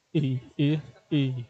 e.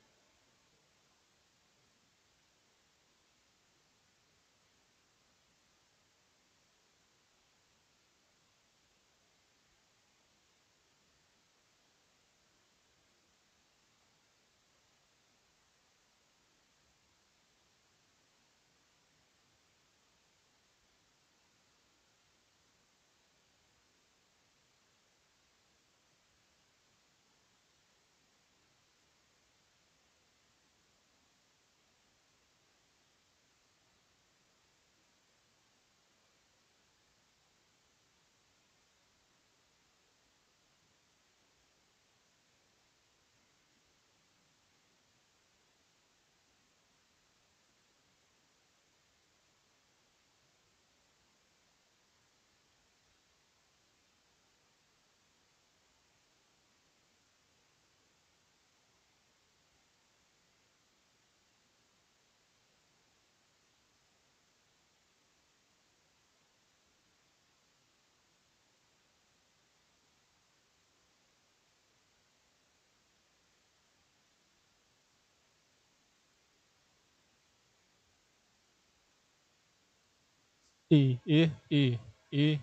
E.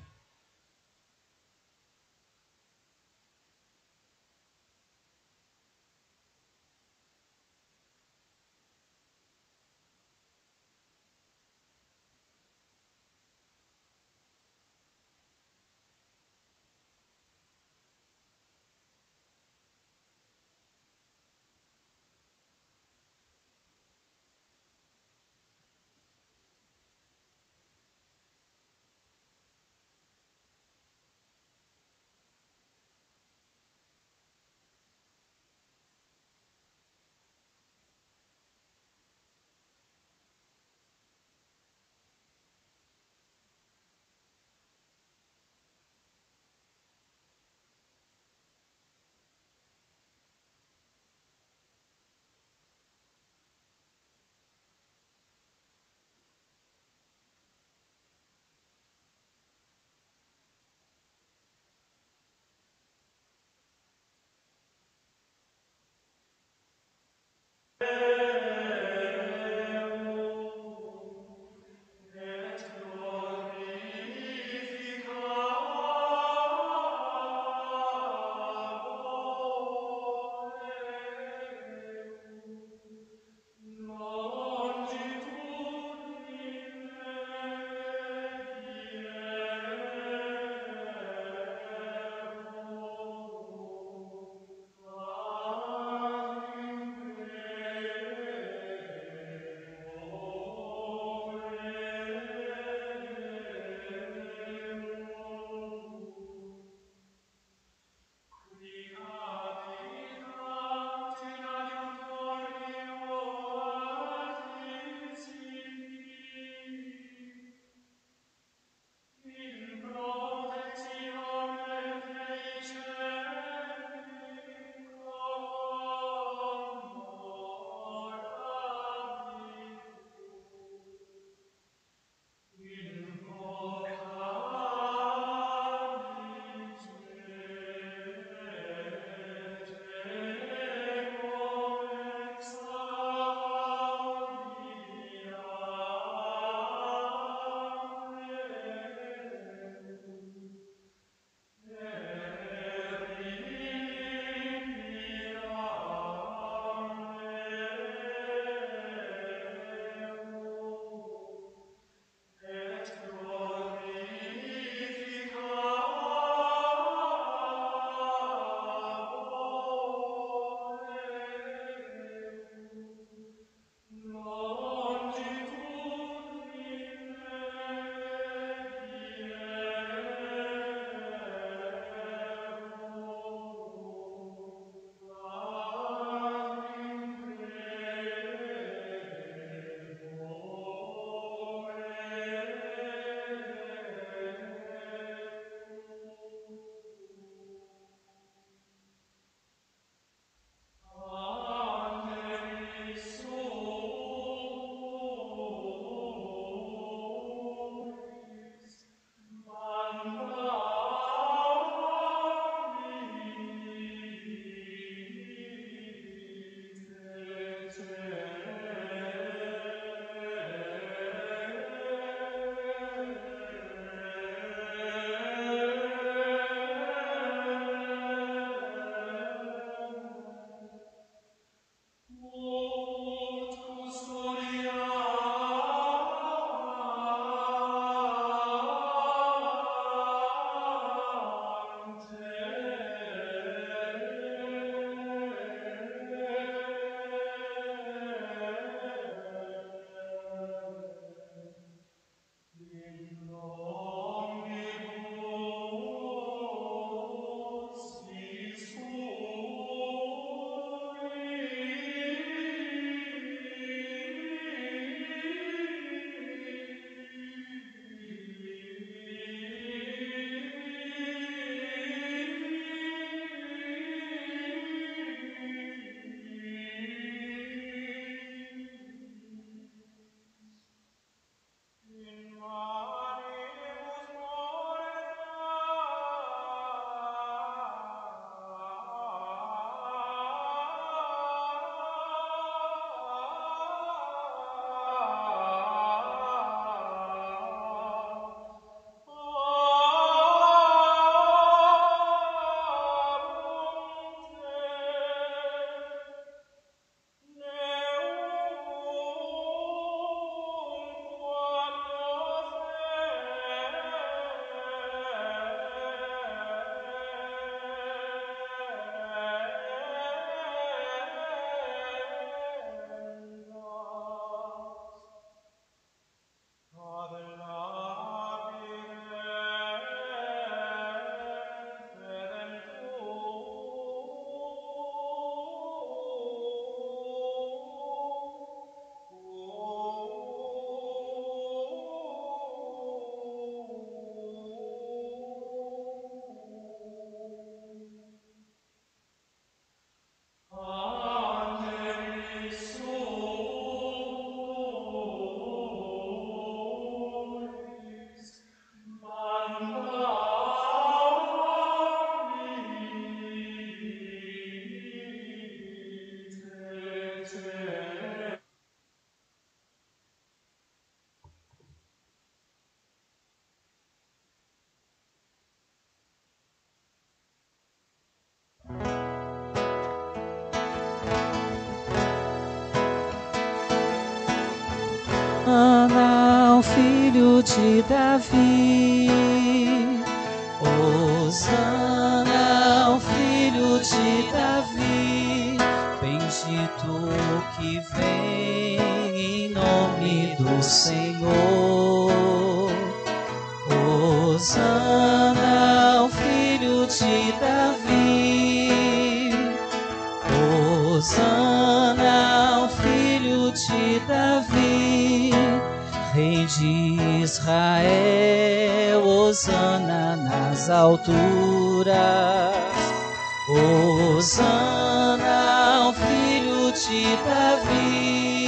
ao Filho de Davi. Hosana ao Filho de Davi. Bendito o que vem em nome do Senhor. Hosana ao Filho de Davi. Hosana ao Filho de Davi. Rei de Israel, hosana nas alturas. Hosana ao Filho de Davi.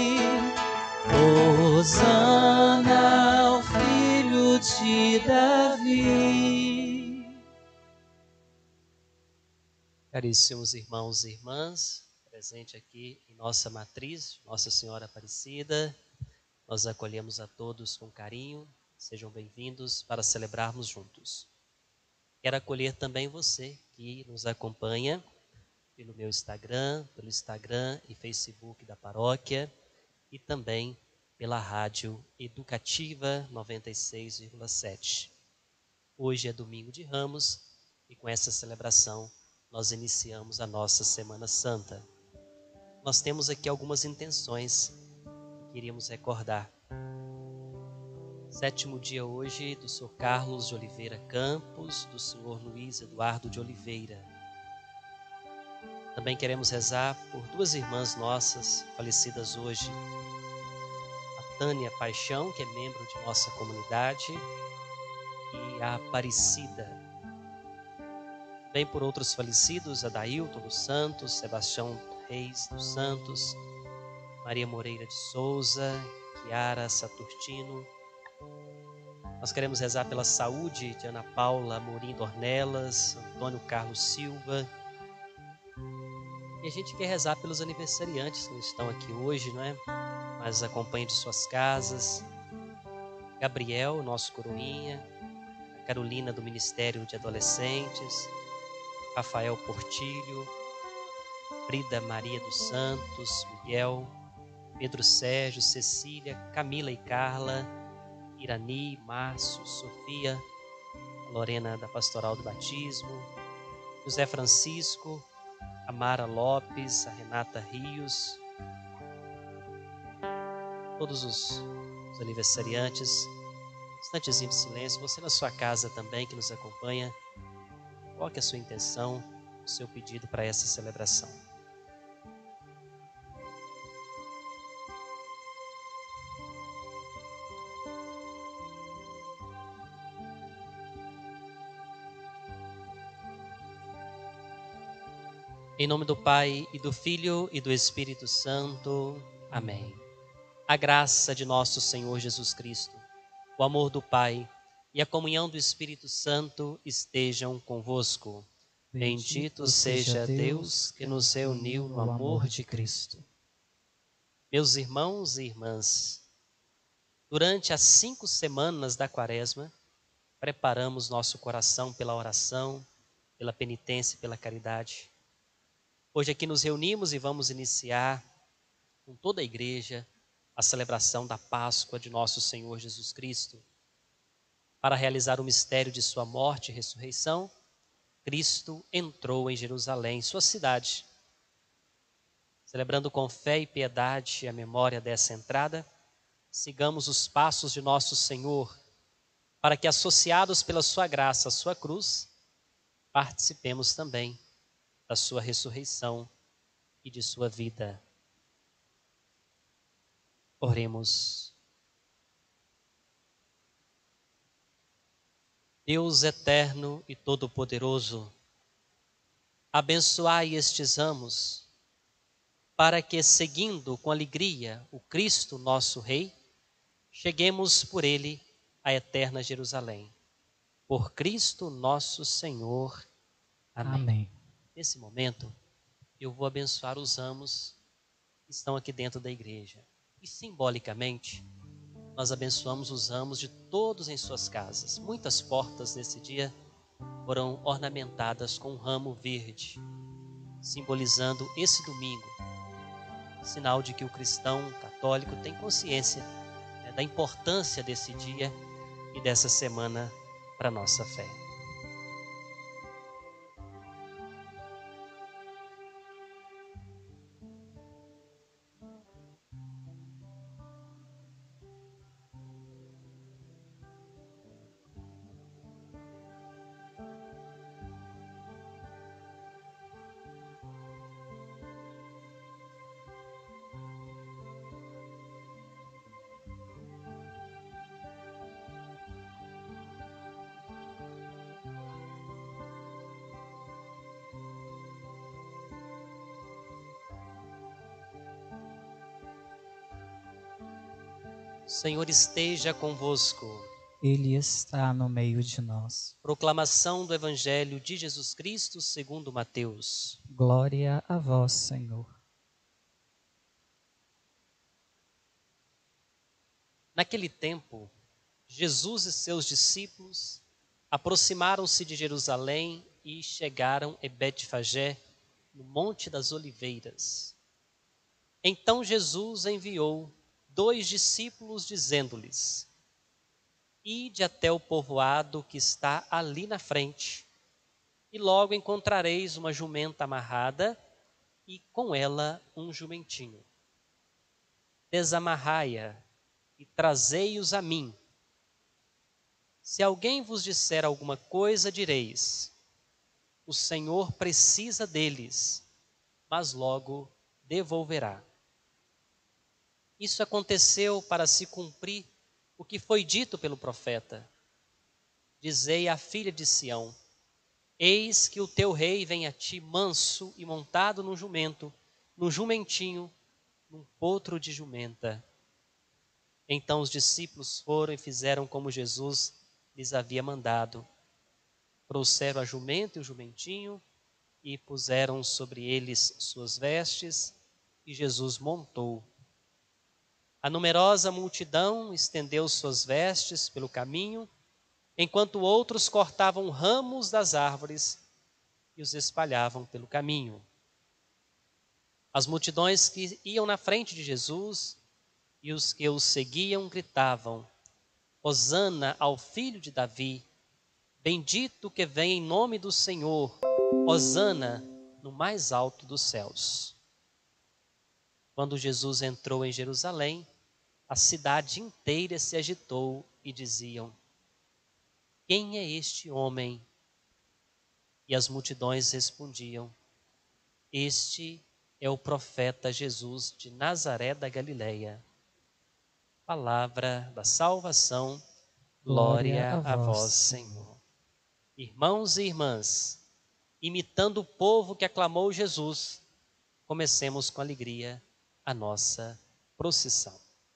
Hosana ao Filho de Davi. Caríssimos irmãos e irmãs, presente aqui em nossa matriz, Nossa Senhora Aparecida, nós acolhemos a todos com carinho, sejam bem-vindos para celebrarmos juntos. Quero acolher também você que nos acompanha pelo meu Instagram, pelo Instagram e Facebook da paróquia e também pela Rádio Educativa 96,7. Hoje é domingo de Ramos e com essa celebração nós iniciamos a nossa Semana Santa. Nós temos aqui algumas intenções que queríamos recordar. 7º dia hoje do Sr. Carlos de Oliveira Campos, do Sr. Luiz Eduardo de Oliveira. Também queremos rezar por 2 irmãs nossas falecidas hoje. A Tânia Paixão, que é membro de nossa comunidade, e a Aparecida. Também por outros falecidos, Adailton dos Santos, Sebastião Reis dos Santos, Maria Moreira de Souza, Chiara Saturtino. Nós queremos rezar pela saúde de Ana Paula Amorim Dornelas, Antônio Carlos Silva. E a gente quer rezar pelos aniversariantes que não estão aqui hoje, não é? Mas acompanhem de suas casas. Gabriel, nosso coroinha, a Carolina do Ministério de Adolescentes, Rafael Portilho, Frida Maria dos Santos, Miguel, Pedro Sérgio, Cecília, Camila e Carla, Irani, Márcio, Sofia, Lorena da Pastoral do Batismo, José Francisco, a Mara Lopes, a Renata Rios, todos os aniversariantes. Um instantezinho de silêncio. Você na sua casa também que nos acompanha, coloque a sua intenção, o seu pedido para essa celebração. Em nome do Pai, e do Filho, e do Espírito Santo. Amém. A graça de nosso Senhor Jesus Cristo, o amor do Pai e a comunhão do Espírito Santo estejam convosco. Bendito seja Deus que nos reuniu no amor de Cristo. Meus irmãos e irmãs, durante as 5 semanas da Quaresma, preparamos nosso coração pela oração, pela penitência e pela caridade. Hoje aqui nos reunimos e vamos iniciar com toda a igreja a celebração da Páscoa de nosso Senhor Jesus Cristo. Para realizar o mistério de sua morte e ressurreição, Cristo entrou em Jerusalém, sua cidade. Celebrando com fé e piedade a memória dessa entrada, sigamos os passos de nosso Senhor, para que, associados pela sua graça à sua cruz, participemos também da sua ressurreição e de sua vida. Oremos. Deus eterno e todo-poderoso, abençoai estes ramos, para que, seguindo com alegria o Cristo nosso Rei, cheguemos por ele à eterna Jerusalém. Por Cristo nosso Senhor. Amém. Amém. Nesse momento, eu vou abençoar os ramos que estão aqui dentro da igreja. E simbolicamente, nós abençoamos os ramos de todos em suas casas. Muitas portas nesse dia foram ornamentadas com um ramo verde, simbolizando esse domingo, sinal de que o cristão católico tem consciência da importância desse dia e dessa semana para a nossa fé. O Senhor esteja convosco. Ele está no meio de nós. Proclamação do Evangelho de Jesus Cristo segundo Mateus. Glória a vós, Senhor. Naquele tempo, Jesus e seus discípulos aproximaram-se de Jerusalém e chegaram a Betfagé, no Monte das Oliveiras. Então Jesus enviou 2 discípulos, dizendo-lhes: Ide até o povoado que está ali na frente, e logo encontrareis uma jumenta amarrada e com ela um jumentinho. Desamarrai-a e trazei-os a mim. Se alguém vos disser alguma coisa, direis: o Senhor precisa deles, mas logo devolverá. Isso aconteceu para se cumprir o que foi dito pelo profeta. Dizei à filha de Sião: eis que o teu rei vem a ti manso e montado num jumento, num jumentinho, num potro de jumenta. Então os discípulos foram e fizeram como Jesus lhes havia mandado. Trouxeram a jumenta e o jumentinho e puseram sobre eles suas vestes, e Jesus montou. A numerosa multidão estendeu suas vestes pelo caminho, enquanto outros cortavam ramos das árvores e os espalhavam pelo caminho. As multidões que iam na frente de Jesus e os que o seguiam gritavam: Hosana ao filho de Davi, bendito que vem em nome do Senhor, Hosana no mais alto dos céus. Quando Jesus entrou em Jerusalém, a cidade inteira se agitou e diziam: quem é este homem? E as multidões respondiam: este é o profeta Jesus de Nazaré da Galileia. Palavra da salvação, glória a vós, Senhor. Irmãos e irmãs, imitando o povo que aclamou Jesus, comecemos com alegria a nossa procissão.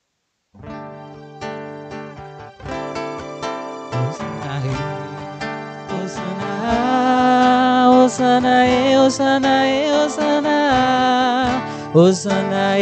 Hosana, Hosana, Hosana, Hosana,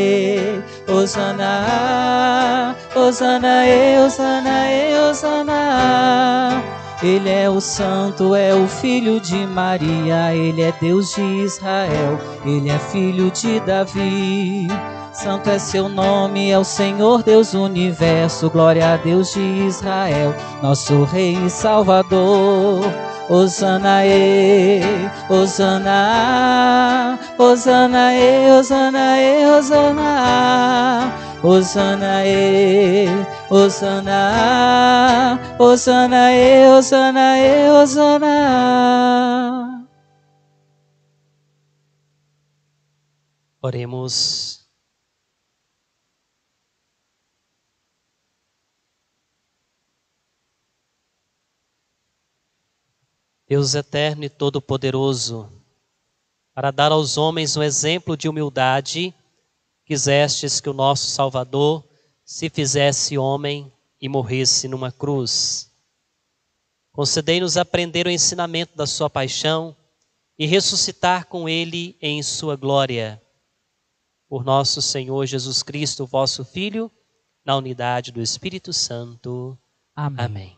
Hosana, Hosana, Hosana, Hosana. Ele é o Santo, é o Filho de Maria, Ele é Deus de Israel, Ele é filho de Davi. Santo é seu nome, é o Senhor Deus do universo, glória a Deus de Israel, nosso Rei e Salvador. Hosana, Hosana, Hosana, Hosana, Hosana, Hosana, Hosana, Hosana, Hosana, Hosana. Oremos. Deus eterno e todo-poderoso, para dar aos homens um exemplo de humildade, quisestes que o nosso Salvador se fizesse homem e morresse numa cruz. Concedei-nos aprender o ensinamento da sua paixão e ressuscitar com ele em sua glória. Por nosso Senhor Jesus Cristo, vosso Filho, na unidade do Espírito Santo. Amém. Amém.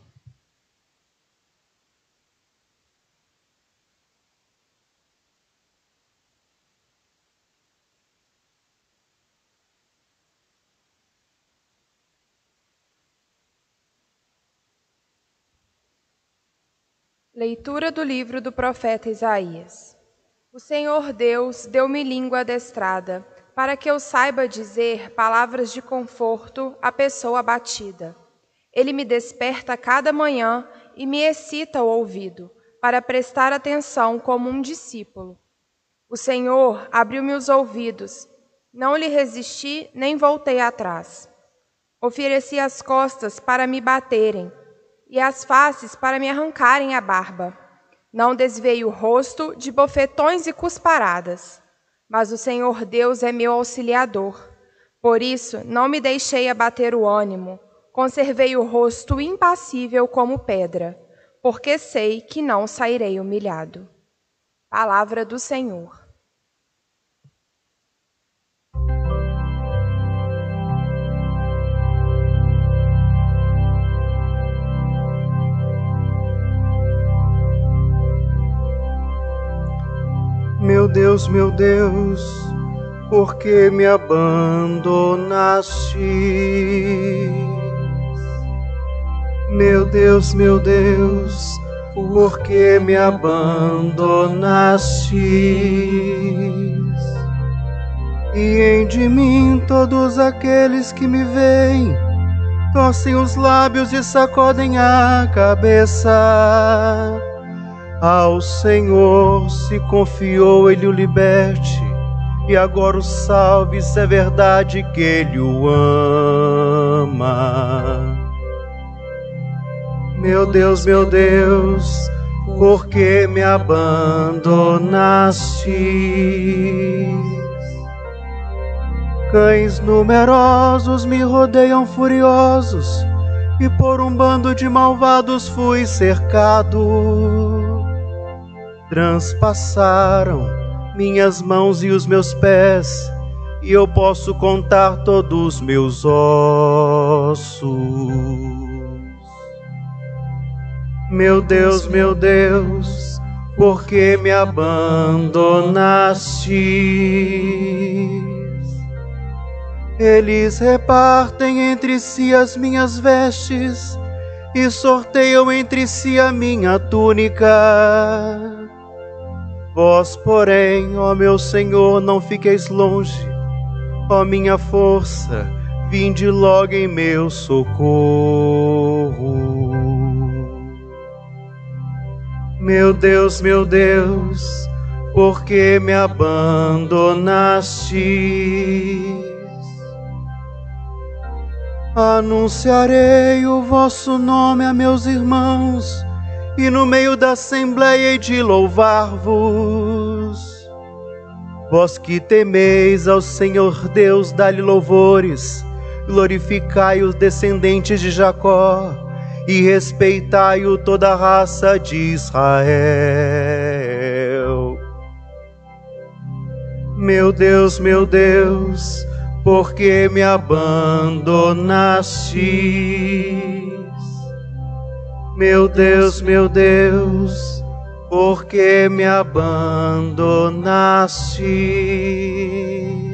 Leitura do livro do profeta Isaías. O Senhor Deus deu-me língua adestrada, para que eu saiba dizer palavras de conforto à pessoa abatida. Ele me desperta cada manhã e me excita o ouvido, para prestar atenção como um discípulo. O Senhor abriu-me os ouvidos, não lhe resisti nem voltei atrás. Ofereci as costas para me baterem, e as faces para me arrancarem a barba. Não desviei o rosto de bofetões e cusparadas. Mas o Senhor Deus é meu auxiliador. Por isso, não me deixei abater o ânimo. Conservei o rosto impassível como pedra, porque sei que não sairei humilhado. Palavra do Senhor. Meu Deus, por que me abandonaste? Meu Deus, por que me abandonaste? E em de mim todos aqueles que me veem torcem os lábios e sacodem a cabeça. Ao Senhor se confiou, Ele o liberte, e agora o salve, se é verdade que Ele o ama. Meu Deus, por que me abandonaste? Cães numerosos me rodeiam furiosos, e por um bando de malvados fui cercado. Transpassaram minhas mãos e os meus pés, e eu posso contar todos meus ossos. Meu Deus, por que me abandonaste? Eles repartem entre si as minhas vestes e sorteiam entre si a minha túnica. Vós, porém, ó meu Senhor, não fiqueis longe. Ó minha força, vinde logo em meu socorro. Meu Deus, por que me abandonaste? Anunciarei o vosso nome a meus irmãos, e no meio da assembleia hei de louvar-vos. Vós que temeis ao Senhor Deus, dá-lhe louvores, glorificai os descendentes de Jacó, e respeitai-o toda a raça de Israel. Meu Deus, por que me abandonaste? Meu Deus, por que me abandonaste?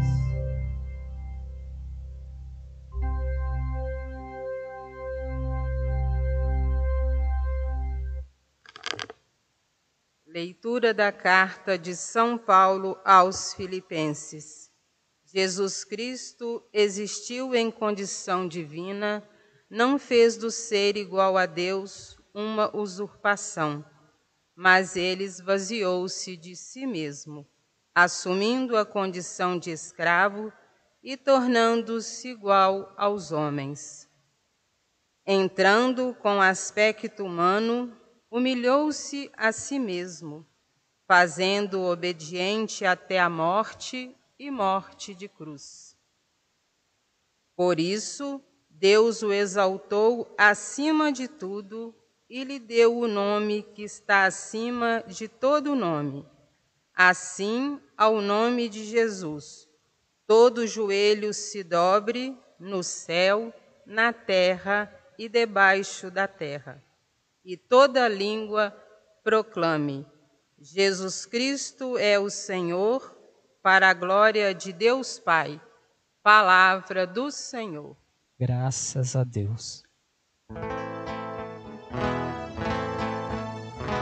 Leitura da carta de São Paulo aos Filipenses. Jesus Cristo existiu em condição divina, não fez do ser igual a Deus uma usurpação, mas ele esvaziou-se de si mesmo, assumindo a condição de escravo e tornando-se igual aos homens. Entrando com aspecto humano, humilhou-se a si mesmo, fazendo-o obediente até a morte e morte de cruz. Por isso, Deus o exaltou acima de tudo e lhe deu o nome que está acima de todo nome. Assim, ao nome de Jesus, todo joelho se dobre no céu, na terra e debaixo da terra, e toda língua proclame: Jesus Cristo é o Senhor, para a glória de Deus Pai. Palavra do Senhor. Graças a Deus.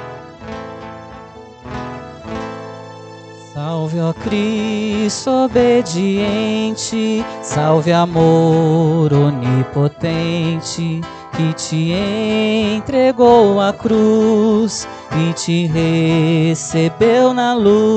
Salve, ó Cristo obediente, salve amor onipotente, que te entregou a cruz e te recebeu na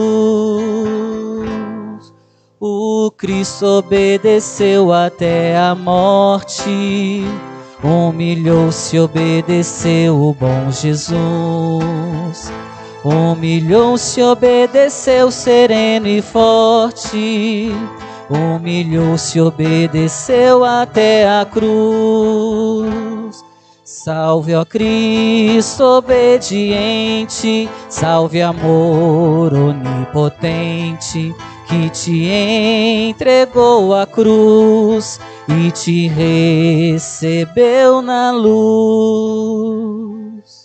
luz. O Cristo obedeceu até a morte, humilhou-se, obedeceu o bom Jesus. Humilhou-se, obedeceu sereno e forte, humilhou-se, obedeceu até a cruz. Salve, ó Cristo obediente, salve amor onipotente, que te entregou a cruz e te recebeu na luz.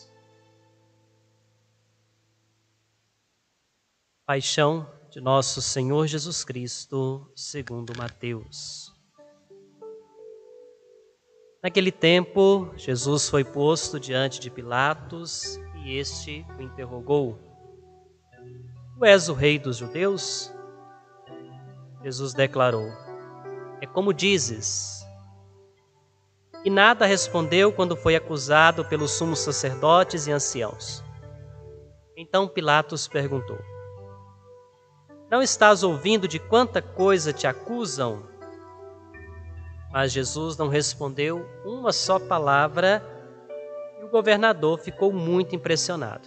Paixão de nosso Senhor Jesus Cristo, segundo Mateus. Naquele tempo, Jesus foi posto diante de Pilatos e este o interrogou: Tu és o rei dos judeus? Jesus declarou: É como dizes. E nada respondeu quando foi acusado pelos sumos sacerdotes e anciãos. Então Pilatos perguntou: Não estás ouvindo de quanta coisa te acusam? Mas Jesus não respondeu uma só palavra e o governador ficou muito impressionado.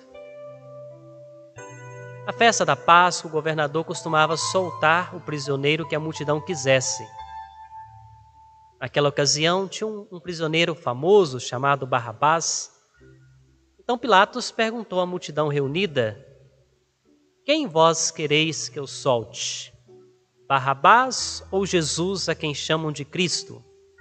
Na festa da Páscoa, o governador costumava soltar o prisioneiro que a multidão quisesse. Naquela ocasião, tinha um prisioneiro famoso chamado Barrabás. Então Pilatos perguntou à multidão reunida: Quem vós quereis que eu solte? Barrabás ou Jesus, a quem chamam de Cristo?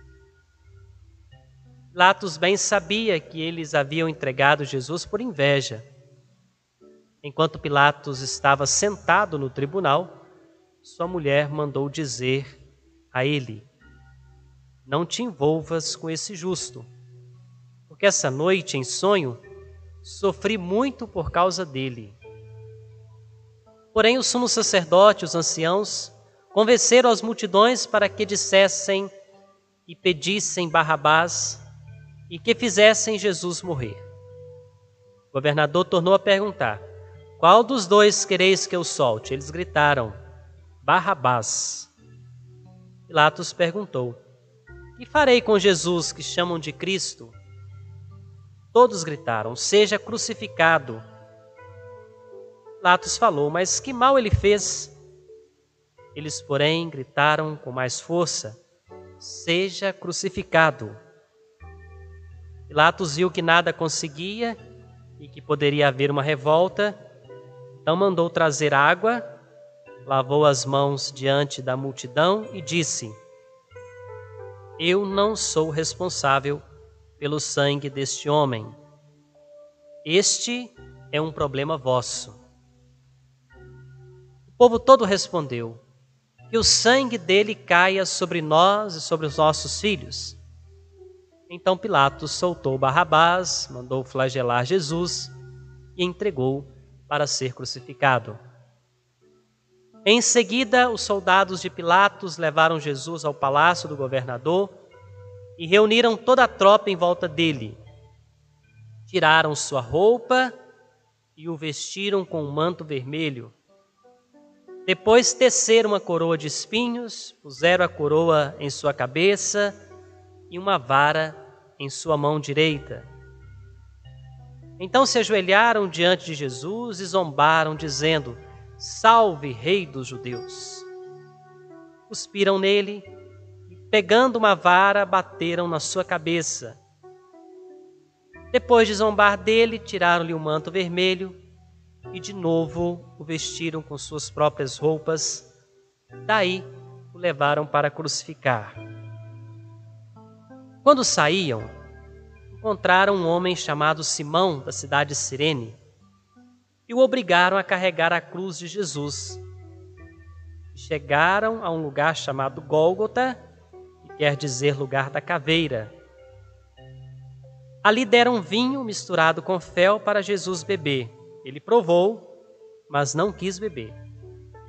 Pilatos bem sabia que eles haviam entregado Jesus por inveja. Enquanto Pilatos estava sentado no tribunal, sua mulher mandou dizer a ele: Não te envolvas com esse justo, porque essa noite, em sonho, sofri muito por causa dele. Porém, o sumo sacerdote e os anciãos convenceram as multidões para que dissessem e pedissem Barrabás e que fizessem Jesus morrer. O governador tornou a perguntar: Qual dos dois quereis que eu solte? Eles gritaram: Barrabás. Pilatos perguntou: Que farei com Jesus, que chamam de Cristo? Todos gritaram: Seja crucificado. Pilatos falou: Mas que mal ele fez? Eles, porém, gritaram com mais força: Seja crucificado. Pilatos viu que nada conseguia e que poderia haver uma revolta, então mandou trazer água, lavou as mãos diante da multidão e disse: Eu não sou responsável pelo sangue deste homem. Este é um problema vosso. O povo todo respondeu: Que o sangue dele caia sobre nós e sobre os nossos filhos. Então Pilatos soltou Barrabás, mandou flagelar Jesus e entregou para ser crucificado. Em seguida, os soldados de Pilatos levaram Jesus ao palácio do governador e reuniram toda a tropa em volta dele. Tiraram sua roupa e o vestiram com um manto vermelho. Depois teceram uma coroa de espinhos, puseram a coroa em sua cabeça e uma vara em sua mão direita. Então se ajoelharam diante de Jesus e zombaram, dizendo: Salve, Rei dos Judeus! Cuspiram nele e, pegando uma vara, bateram na sua cabeça. Depois de zombar dele, tiraram-lhe o manto vermelho e de novo o vestiram com suas próprias roupas. Daí o levaram para crucificar. Quando saíam, encontraram um homem chamado Simão, da cidade de Cirene, e o obrigaram a carregar a cruz de Jesus. Chegaram a um lugar chamado Gólgota, que quer dizer lugar da caveira. Ali deram vinho misturado com fel para Jesus beber. Ele provou, mas não quis beber.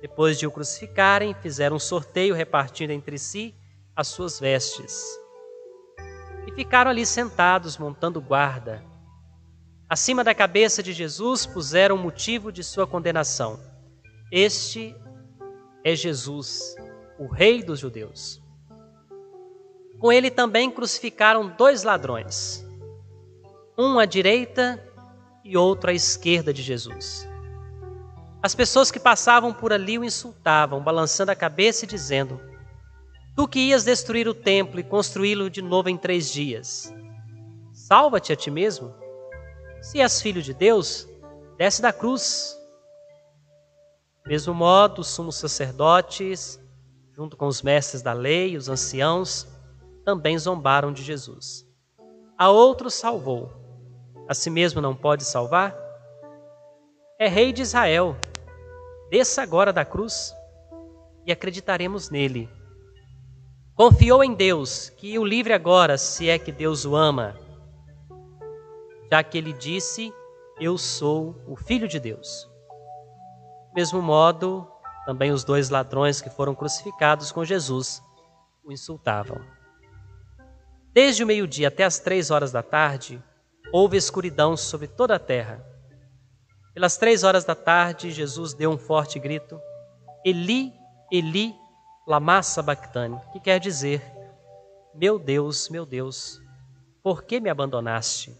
Depois de o crucificarem, fizeram um sorteio repartindo entre si as suas vestes. E ficaram ali sentados, montando guarda. Acima da cabeça de Jesus puseram o motivo de sua condenação. Este é Jesus, o Rei dos judeus. Com ele também crucificaram 2 ladrões, um à direita e outro à esquerda de Jesus. As pessoas que passavam por ali o insultavam, balançando a cabeça e dizendo: Tu que ias destruir o templo e construí-lo de novo em 3 dias, salva-te a ti mesmo. Se és filho de Deus, desce da cruz. Do mesmo modo, os sumos sacerdotes, junto com os mestres da lei e os anciãos, também zombaram de Jesus. A outro salvou, a si mesmo não pode salvar? É rei de Israel. Desça agora da cruz e acreditaremos nele. Confiou em Deus, que o livre agora, se é que Deus o ama, já que ele disse: Eu sou o Filho de Deus. Do mesmo modo, também os 2 ladrões que foram crucificados com Jesus o insultavam. Desde o meio-dia até as 3 horas da tarde, houve escuridão sobre toda a terra. Pelas 3 horas da tarde, Jesus deu um forte grito: Eli, Eli, lama sabachthani, que quer dizer: meu Deus, por que me abandonaste?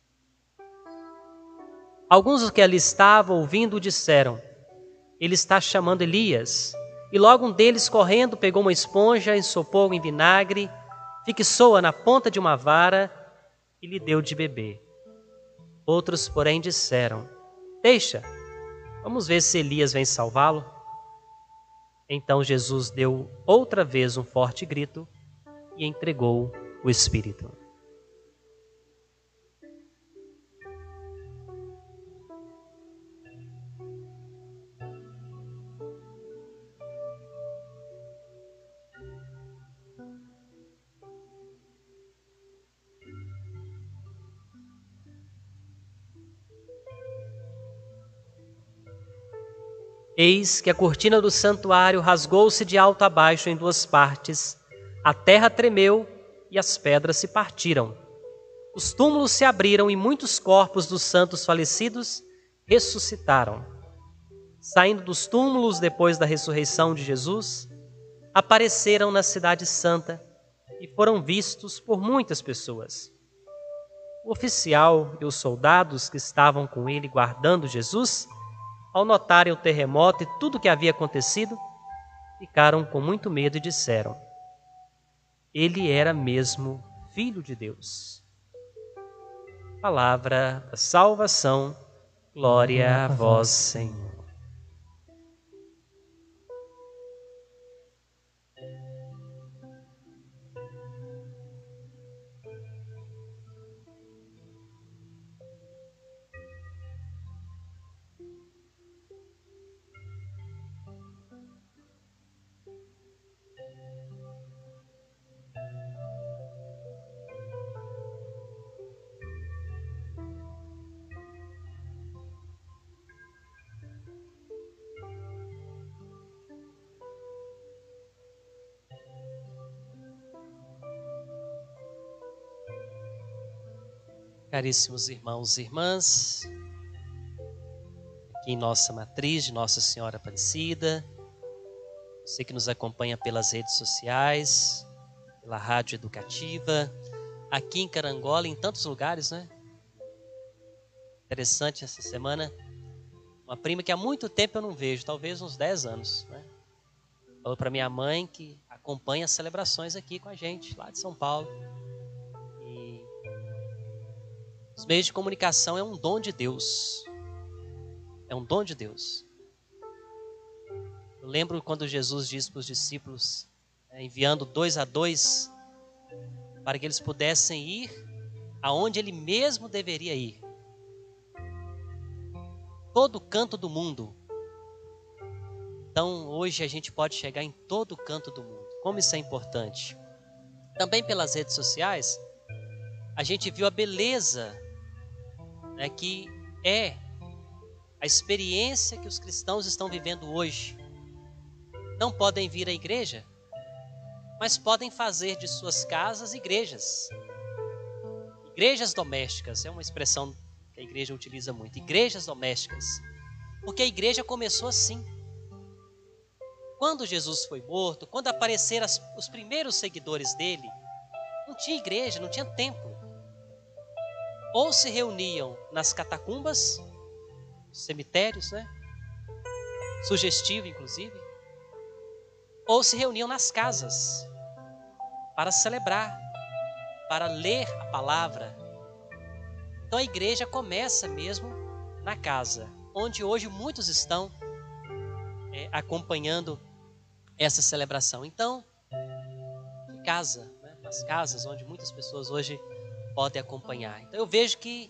Alguns dos que ali estavam ouvindo disseram: Ele está chamando Elias. E logo um deles, correndo, pegou uma esponja, ensopou em vinagre, fixou-a na ponta de uma vara e lhe deu de beber. Outros, porém, disseram: Deixa, vamos ver se Elias vem salvá-lo. Então Jesus deu outra vez um forte grito e entregou o Espírito. Eis que a cortina do santuário rasgou-se de alto a baixo em 2 partes, a terra tremeu e as pedras se partiram. Os túmulos se abriram e muitos corpos dos santos falecidos ressuscitaram. Saindo dos túmulos depois da ressurreição de Jesus, apareceram na cidade santa e foram vistos por muitas pessoas. O oficial e os soldados que estavam com ele guardando Jesus, ao notarem o terremoto e tudo o que havia acontecido, ficaram com muito medo e disseram: Ele era mesmo Filho de Deus. Palavra da salvação, glória a vós, Senhor. Caríssimos irmãos e irmãs, aqui em nossa matriz de Nossa Senhora Aparecida, você que nos acompanha pelas redes sociais, pela rádio educativa, aqui em Carangola, em tantos lugares, né? Interessante essa semana, uma prima que há muito tempo eu não vejo, talvez uns 10 anos, né? Falou para minha mãe que acompanha as celebrações aqui com a gente, lá de São Paulo. Os meios de comunicação é um dom de Deus. É um dom de Deus. Eu lembro quando Jesus disse para os discípulos, enviando 2 a 2, para que eles pudessem ir aonde ele mesmo deveria ir. Todo canto do mundo. Então, hoje a gente pode chegar em todo canto do mundo. Como isso é importante. Também pelas redes sociais, a gente viu a beleza, né, que é a experiência que os cristãos estão vivendo hoje não podem vir à igreja, mas podem fazer de suas casas igrejas. Igrejas domésticas é uma expressão que a igreja utiliza muito. Igrejas domésticas. Porque a igreja começou assim. Quando Jesus foi morto, quando apareceram os primeiros seguidores dele, não tinha igreja, não tinha templo. Ou se reuniam nas catacumbas, cemitérios, né? Sugestivo, inclusive. Ou se reuniam nas casas para celebrar, para ler a palavra. Então a igreja começa mesmo na casa, onde hoje muitos estão acompanhando essa celebração. Então, de casa, né? Nas casas onde muitas pessoas hoje podem acompanhar. Então eu vejo que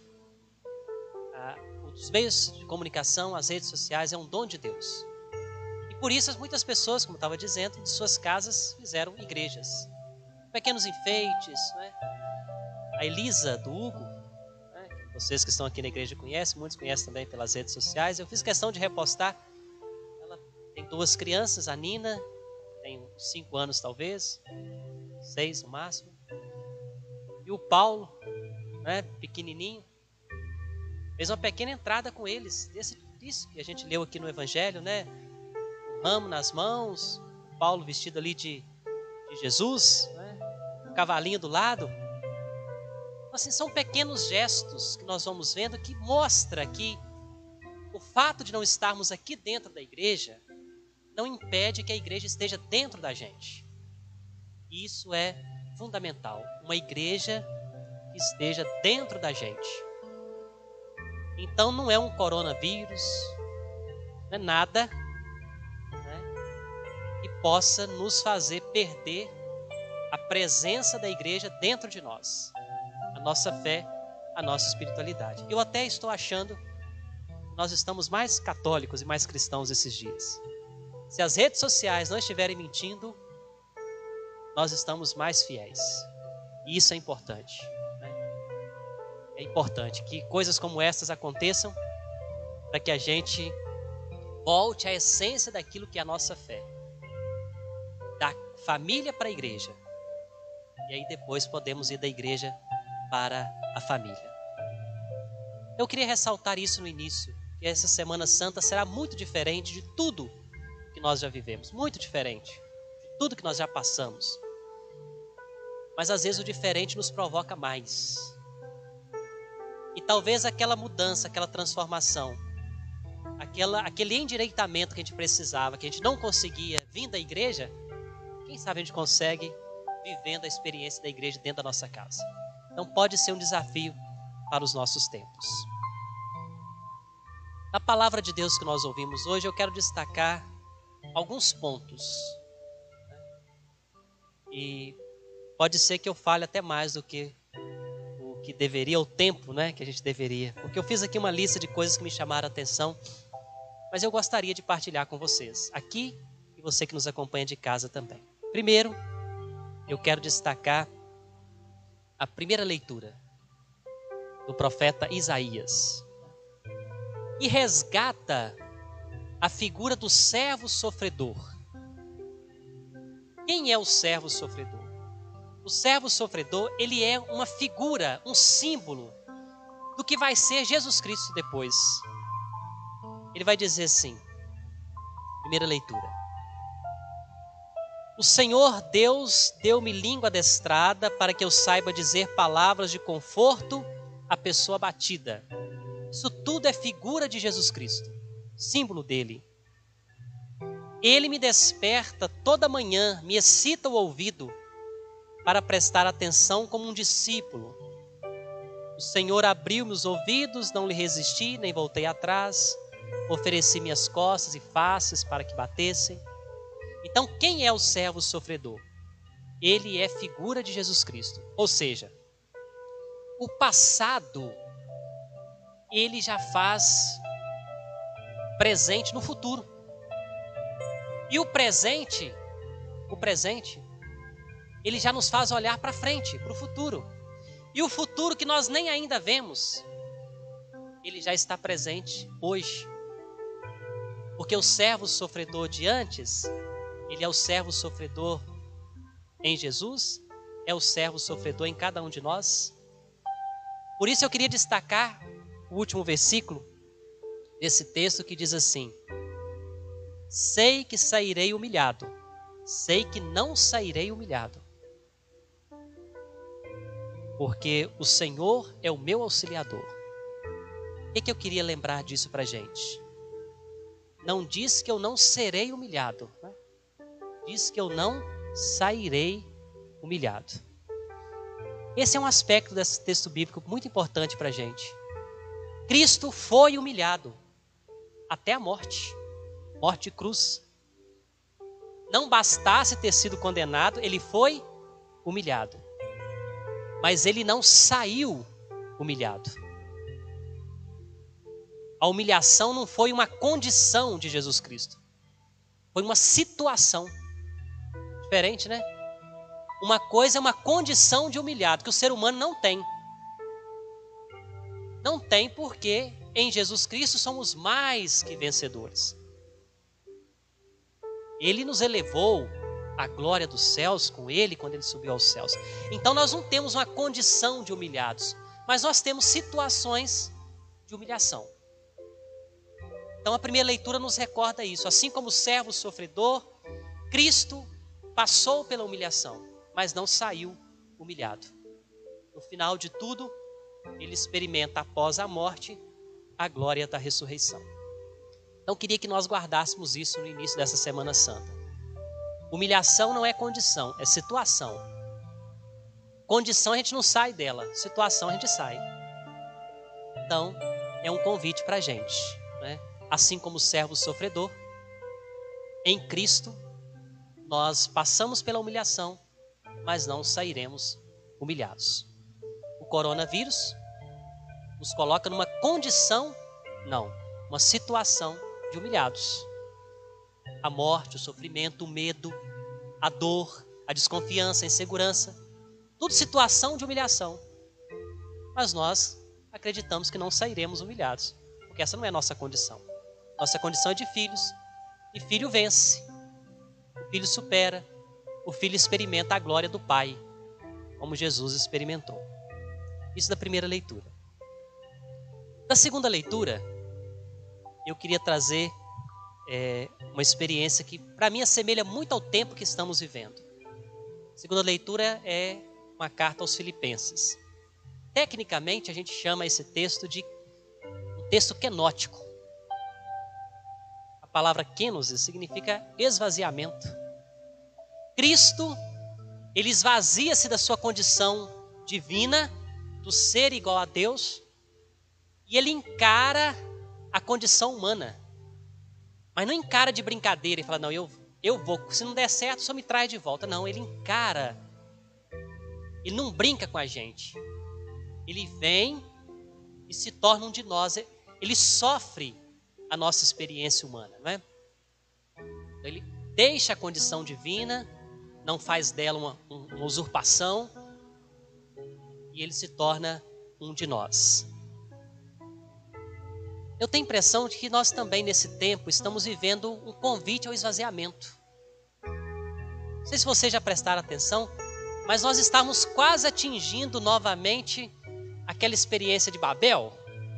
os meios de comunicação, as redes sociais, é um dom de Deus. E por isso muitas pessoas, como eu estava dizendo, de suas casas fizeram igrejas. Pequenos enfeites, né? A Elisa do Hugo, né? Vocês que estão aqui na igreja conhecem, muitos conhecem também pelas redes sociais. Eu fiz questão de repostar. Ela tem 2 crianças, a Nina, tem 5 anos talvez, 6 no máximo. E o Paulo, né, pequenininho, fez uma pequena entrada com eles, disso que a gente leu aqui no Evangelho, né? Um ramo nas mãos, o Paulo vestido ali de Jesus, né? Um cavalinho do lado. Assim, são pequenos gestos que nós vamos vendo que mostra que o fato de não estarmos aqui dentro da igreja não impede que a igreja esteja dentro da gente. Isso é fundamental, uma igreja que esteja dentro da gente. Então não é um coronavírus, não é nada, né, que possa nos fazer perder a presença da igreja dentro de nós, a nossa fé, a nossa espiritualidade. Eu até estou achando que nós estamos mais católicos e mais cristãos esses dias. Se as redes sociais não estiverem mentindo, nós estamos mais fiéis. E isso é importante, né? É importante que coisas como estas aconteçam para que a gente volte à essência daquilo que é a nossa fé. Da família para a igreja. E aí depois podemos ir da igreja para a família. Eu queria ressaltar isso no início, que essa Semana Santa será muito diferente de tudo que nós já vivemos. Muito diferente de tudo que nós já passamos. Mas às vezes o diferente nos provoca mais. E talvez aquela mudança, aquela transformação, aquele endireitamento que a gente precisava, que a gente não conseguia vindo da igreja, quem sabe a gente consegue vivendo a experiência da igreja dentro da nossa casa. Então pode ser um desafio para os nossos tempos. Na palavra de Deus que nós ouvimos hoje, eu quero destacar alguns pontos. E pode ser que eu fale até mais do que o que deveria, o tempo, né, que a gente deveria. Porque eu fiz aqui uma lista de coisas que me chamaram a atenção, mas eu gostaria de partilhar com vocês, aqui e você que nos acompanha de casa também. Primeiro, eu quero destacar a primeira leitura do profeta Isaías. E resgata a figura do servo sofredor. Quem é o servo sofredor? O servo sofredor, ele é uma figura, um símbolo do que vai ser Jesus Cristo depois. Ele vai dizer assim, primeira leitura. O Senhor Deus deu-me língua adestrada para que eu saiba dizer palavras de conforto à pessoa abatida. Isso tudo é figura de Jesus Cristo, símbolo dele. Ele me desperta toda manhã, me excita o ouvido para prestar atenção como um discípulo. O Senhor abriu meus ouvidos, não lhe resisti, nem voltei atrás. Ofereci minhas costas e faces para que batessem. Então, quem é o servo sofredor? Ele é figura de Jesus Cristo. Ou seja, o passado, ele já faz presente no futuro. E o presente, ele já nos faz olhar para frente, para o futuro. E o futuro que nós nem ainda vemos, ele já está presente hoje. Porque o servo sofredor de antes, Ele é o servo sofredor em Jesus, é o servo sofredor em cada um de nós. Por isso eu queria destacar o último versículo desse texto que diz assim: sei que sairei humilhado, sei que não sairei humilhado, porque o Senhor é o meu auxiliador. O que eu queria lembrar disso para a gente? Não diz que eu não serei humilhado, né? Diz que eu não sairei humilhado. Esse é um aspecto desse texto bíblico muito importante para a gente. Cristo foi humilhado até a morte, morte de cruz. Não bastasse ter sido condenado, ele foi humilhado. Mas ele não saiu humilhado. A humilhação não foi uma condição de Jesus Cristo. Foi uma situação. Diferente, né? Uma coisa é uma condição de humilhado, que o ser humano não tem. Não tem porque em Jesus Cristo somos mais que vencedores. Ele nos elevou à glória dos céus com ele quando ele subiu aos céus. Então nós não temos uma condição de humilhados, mas nós temos situações de humilhação. Então a primeira leitura nos recorda isso. Assim como o servo sofredor, Cristo passou pela humilhação, mas não saiu humilhado. No final de tudo, ele experimenta após a morte a glória da ressurreição. Então queria que nós guardássemos isso no início dessa Semana Santa. Humilhação não é condição, é situação. Condição a gente não sai dela, situação a gente sai. Então é um convite para a gente, né? Assim como o servo sofredor, em Cristo nós passamos pela humilhação, mas não sairemos humilhados. O coronavírus nos coloca numa condição, não, uma situação de humilhados. A morte, o sofrimento, o medo, a dor, a desconfiança, a insegurança, tudo situação de humilhação. Mas nós acreditamos que não sairemos humilhados, porque essa não é a nossa condição. Nossa condição é de filhos, e filho vence, o filho supera, o filho experimenta a glória do Pai, como Jesus experimentou. Isso da primeira leitura. Da segunda leitura, eu queria trazer uma experiência que para mim assemelha muito ao tempo que estamos vivendo. A segunda leitura é uma carta aos Filipenses. Tecnicamente a gente chama esse texto de um texto kenótico. A palavra kenosis significa esvaziamento. Cristo, ele esvazia-se da sua condição divina, do ser igual a Deus, e ele encara a condição humana. Mas não encara de brincadeira e fala, não, eu vou, se não der certo, só me traz de volta. Não, ele encara. Ele não brinca com a gente. Ele vem e se torna um de nós. Ele sofre a nossa experiência humana, não é? Ele deixa a condição divina, não faz dela uma usurpação, e ele se torna um de nós. Eu tenho a impressão de que nós também nesse tempo estamos vivendo um convite ao esvaziamento. Não sei se vocês já prestaram atenção, mas nós estamos quase atingindo novamente aquela experiência de Babel,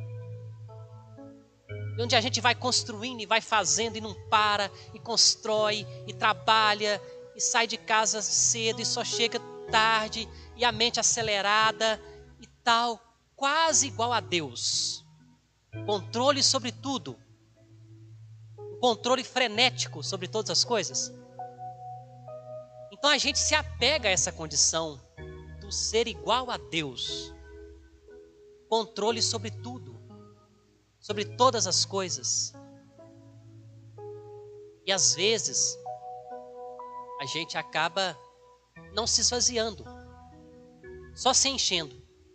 onde a gente vai construindo e vai fazendo e não para, e constrói, e trabalha, e sai de casa cedo e só chega tarde, e a mente acelerada e tal, quase igual a Deus. Controle sobre tudo, controle frenético sobre todas as coisas. Então a gente se apega a essa condição do ser igual a Deus, controle sobre tudo, sobre todas as coisas. E às vezes a gente acaba não se esvaziando, só se enchendo,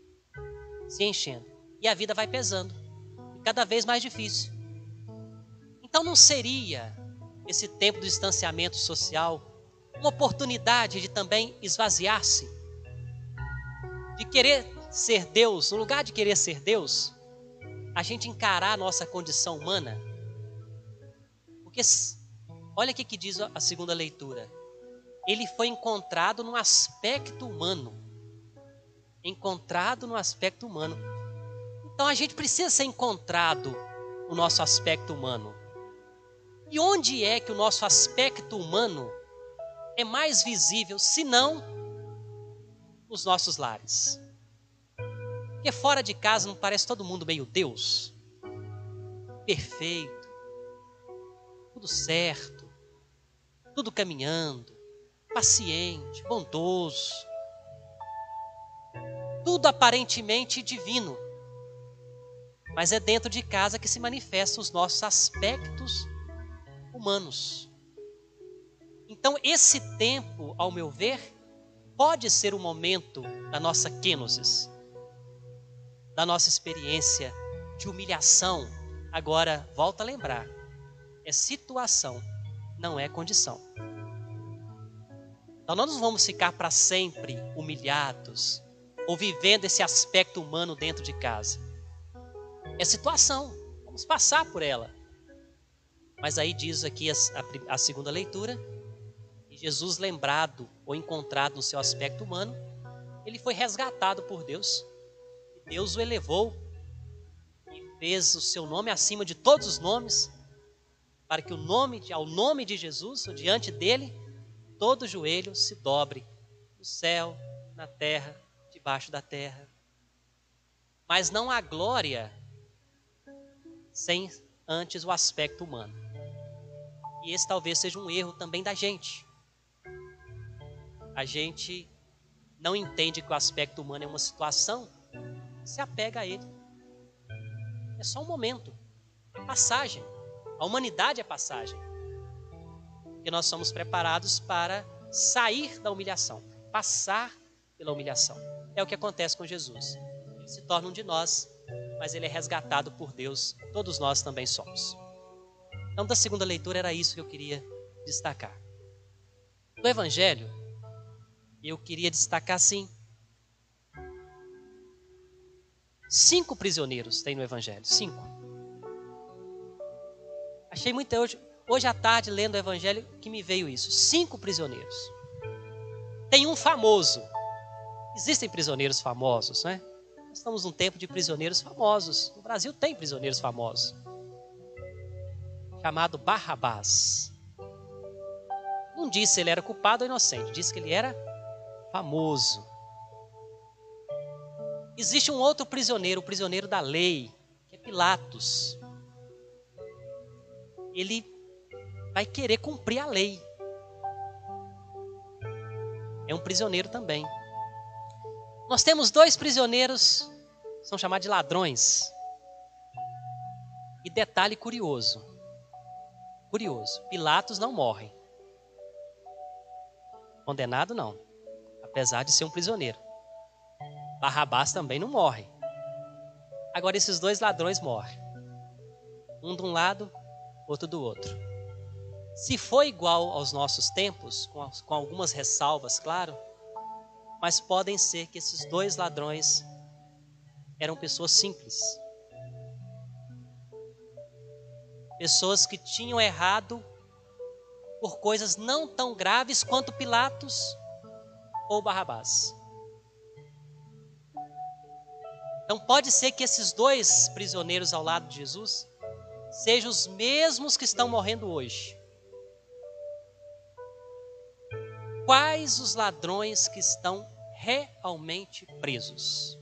e a vida vai pesando, cada vez mais difícil. Então não seria esse tempo do distanciamento social uma oportunidade de também esvaziar-se, de querer ser Deus, no lugar de querer ser Deus, a gente encarar a nossa condição humana? Porque Olha o que diz a segunda leitura. Ele foi encontrado no aspecto humano. Encontrado no aspecto humano. Então a gente precisa ser encontrado no nosso aspecto humano. E onde é que o nosso aspecto humano é mais visível, se não nos nossos lares? Porque fora de casa não parece todo mundo meio Deus? Perfeito, tudo certo, tudo caminhando, paciente, bondoso, tudo aparentemente divino. Mas é dentro de casa que se manifestam os nossos aspectos humanos. Então esse tempo, ao meu ver, pode ser o momento da nossa kenosis, da nossa experiência de humilhação. Agora, volta a lembrar, é situação, não é condição. Então nós não vamos ficar para sempre humilhados ou vivendo esse aspecto humano dentro de casa. É situação, vamos passar por ela. Mas aí diz aqui a segunda leitura, que Jesus, lembrado ou encontrado no seu aspecto humano, ele foi resgatado por Deus. E Deus o elevou e fez o seu nome acima de todos os nomes, para que ao nome de Jesus, ou diante dele, todo joelho se dobre, no céu, na terra, debaixo da terra. Mas não há glória sem antes o aspecto humano. E esse talvez seja um erro também da gente. A gente não entende que o aspecto humano é uma situação, se apega a ele. É só um momento, é passagem. A humanidade é passagem. Porque nós somos preparados para sair da humilhação, passar pela humilhação. É o que acontece com Jesus. Ele se torna um de nós, mas ele é resgatado por Deus. Todos nós também somos. Então, da segunda leitura, era isso que eu queria destacar. No Evangelho, eu queria destacar, sim, 5 prisioneiros tem no Evangelho. 5. Achei muito hoje à tarde, lendo o Evangelho, que me veio isso. 5 prisioneiros. Tem um famoso. Existem prisioneiros famosos, né? Nós estamos num tempo de prisioneiros famosos. No Brasil tem prisioneiros famosos. Chamado Barrabás. Não disse se ele era culpado ou inocente, disse que ele era famoso. Existe um outro prisioneiro, o prisioneiro da lei, que é Pilatos. Ele vai querer cumprir a lei. É um prisioneiro também. Nós temos 2 prisioneiros, são chamados de ladrões. E detalhe curioso, Pilatos não morre. Condenado não, apesar de ser um prisioneiro. Barrabás também não morre. Agora esses 2 ladrões morrem. Um de um lado, outro do outro. Se for igual aos nossos tempos, com algumas ressalvas, claro, mas podem ser que esses 2 ladrões eram pessoas simples. Pessoas que tinham errado por coisas não tão graves quanto Pilatos ou Barrabás. Então pode ser que esses 2 prisioneiros ao lado de Jesus sejam os mesmos que estão morrendo hoje. Quais os ladrões que estão realmente presos?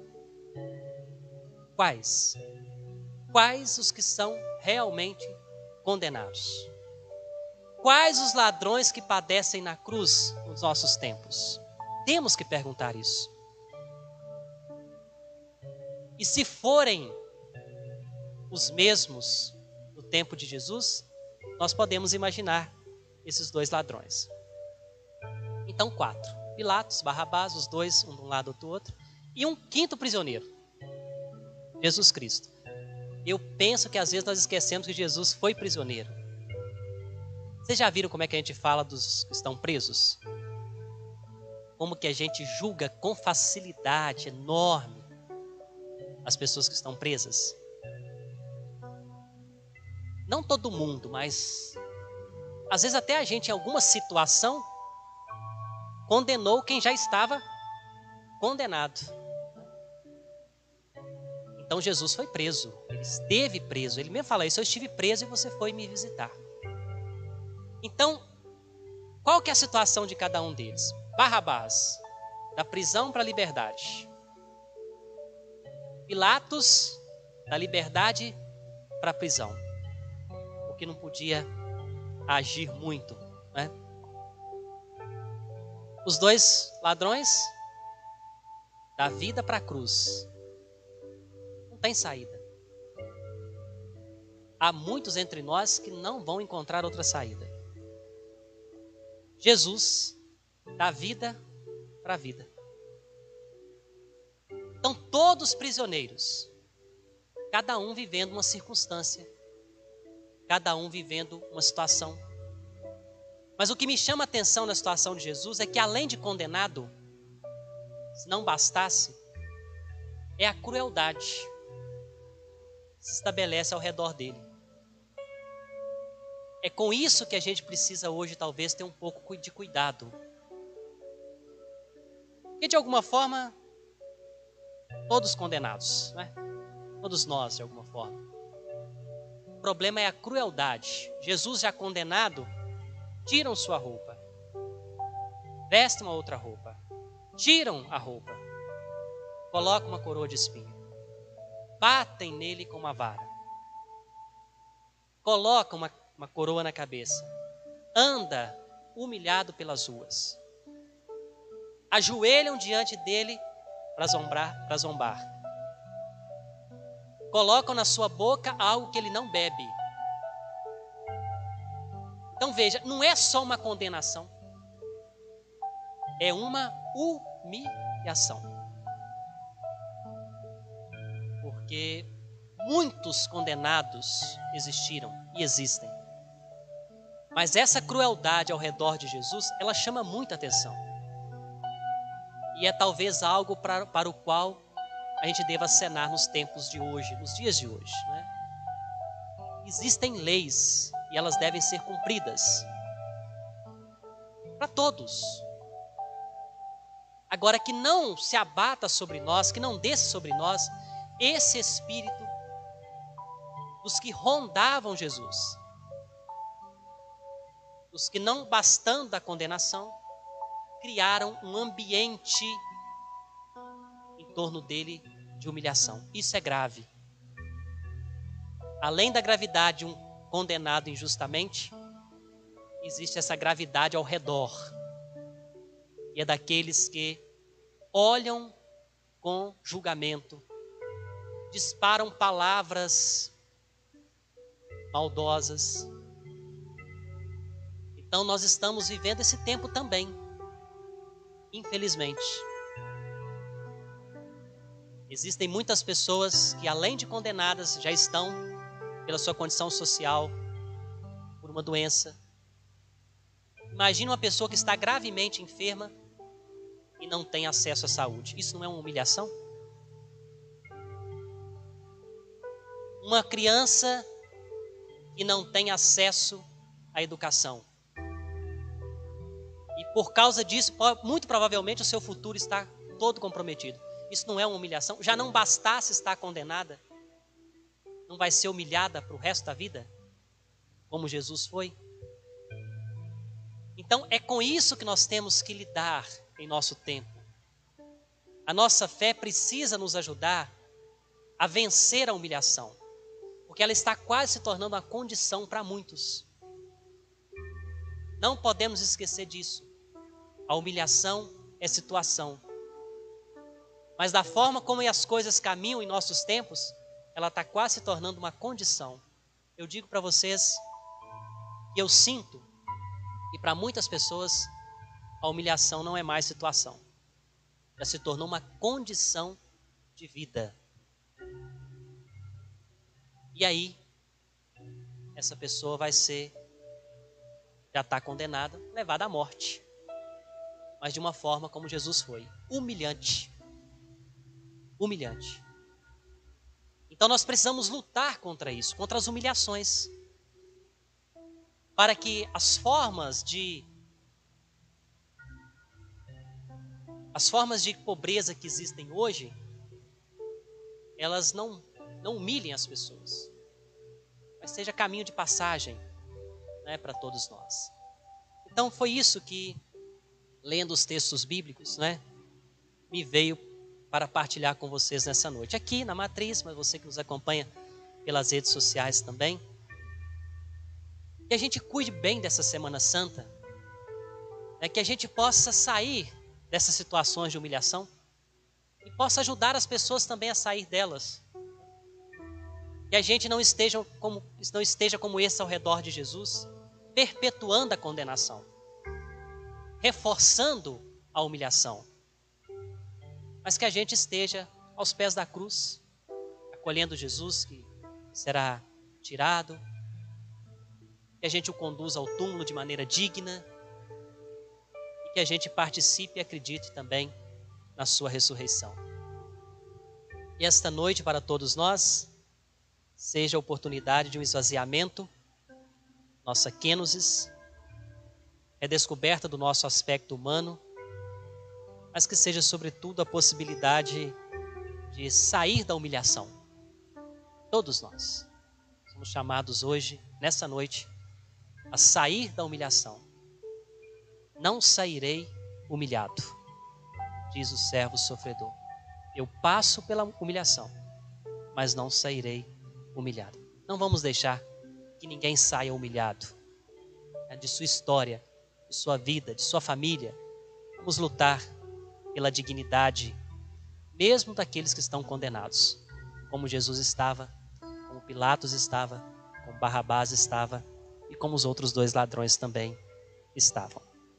Quais? Quais os que são realmente condenados? Quais os ladrões que padecem na cruz nos nossos tempos? Temos que perguntar isso. E se forem os mesmos do tempo de Jesus, nós podemos imaginar esses 2 ladrões. Então 4. Pilatos, Barrabás, os 2, um de um lado, outro do outro. E um 5º prisioneiro. Jesus Cristo. Eu penso que às vezes nós esquecemos que Jesus foi prisioneiro. Vocês já viram como é que a gente fala dos que estão presos? Como que a gente julga com facilidade enorme as pessoas que estão presas? Não todo mundo, mas Às vezes até a gente, em alguma situação, condenou quem já estava condenado. Então Jesus foi preso, ele esteve preso. Ele mesmo fala isso: eu estive preso e você foi me visitar. Então, qual que é a situação de cada um deles? Barrabás, da prisão para a liberdade. Pilatos, da liberdade para a prisão. Porque não podia agir muito, né? Os dois ladrões, da vida para a cruz. Não tem saída. Há muitos entre nós que não vão encontrar outra saída. Jesus, da vida para a vida. Então, todos prisioneiros, cada um vivendo uma circunstância, cada um vivendo uma situação. Mas o que me chama a atenção na situação de Jesus é que, além de condenado, se não bastasse, é a crueldade que se estabelece ao redor dele. É com isso que a gente precisa hoje, talvez, ter um pouco de cuidado. Porque, de alguma forma, todos condenados, né? Todos nós, de alguma forma. O problema é a crueldade. Jesus, já condenado, tiram sua roupa, vestem uma outra roupa, tiram a roupa, colocam uma coroa de espinho, batem nele com uma vara, colocam uma coroa na cabeça, anda humilhado pelas ruas, ajoelham diante dele para zombar, colocam na sua boca algo que ele não bebe. Então veja, não é só uma condenação, é uma humilhação. Porque muitos condenados existiram e existem. Mas essa crueldade ao redor de Jesus, ela chama muita atenção. E é talvez algo para o qual a gente deva acenar nos tempos de hoje, nos dias de hoje, né? Existem leis e elas devem ser cumpridas para todos. Agora, que não se abata sobre nós, que não desça sobre nós esse espírito dos que rondavam Jesus, dos que, não bastando a condenação, criaram um ambiente em torno dele de humilhação. Isso é grave. Além da gravidade de um condenado injustamente, existe essa gravidade ao redor. E é daqueles que olham com julgamento, disparam palavras maldosas. Então nós estamos vivendo esse tempo também, infelizmente. Existem muitas pessoas que, além de condenadas, já estão, pela sua condição social, por uma doença. Imagina uma pessoa que está gravemente enferma e não tem acesso à saúde. Isso não é uma humilhação? Uma criança que não tem acesso à educação. E por causa disso, muito provavelmente o seu futuro está todo comprometido. Isso não é uma humilhação? Já não bastasse estar condenada, não vai ser humilhada para o resto da vida? Como Jesus foi? Então é com isso que nós temos que lidar em nosso tempo. A nossa fé precisa nos ajudar a vencer a humilhação, porque ela está quase se tornando uma condição para muitos. Não podemos esquecer disso. A humilhação é situação. Mas da forma como as coisas caminham em nossos tempos, ela está quase se tornando uma condição. Eu digo para vocês, e eu sinto, e para muitas pessoas, a humilhação não é mais situação. Já se tornou uma condição de vida. E aí, essa pessoa vai ser, já está condenada, levada à morte. Mas de uma forma como Jesus foi, humilhante. Humilhante. Então nós precisamos lutar contra isso, contra as humilhações. para que as formas de pobreza que existem hoje, elas não humilhem as pessoas, mas seja caminho de passagem, né, para todos nós. Então foi isso que, lendo os textos bíblicos, né, me veio para partilhar com vocês nessa noite. Aqui na Matriz, mas você que nos acompanha pelas redes sociais também. Que a gente cuide bem dessa Semana Santa, né, que a gente possa sair dessas situações de humilhação e possa ajudar as pessoas também a sair delas. Que a gente não esteja como esse ao redor de Jesus, perpetuando a condenação, reforçando a humilhação, mas que a gente esteja aos pés da cruz, acolhendo Jesus que será tirado, que a gente o conduza ao túmulo de maneira digna e que a gente participe e acredite também na sua ressurreição. E esta noite para todos nós seja a oportunidade de um esvaziamento, nossa kenosis, redescoberta do nosso aspecto humano, mas que seja sobretudo a possibilidade de sair da humilhação. Todos nós somos chamados hoje, nessa noite, a sair da humilhação. Não sairei humilhado, diz o servo sofredor. Eu passo pela humilhação, mas não sairei humilhado. Não vamos deixar que ninguém saia humilhado, né, de sua história, de sua vida, de sua família. Vamos lutar pela dignidade, mesmo daqueles que estão condenados, como Jesus estava, como Pilatos estava, como Barrabás estava e como os outros 2 ladrões também estavam.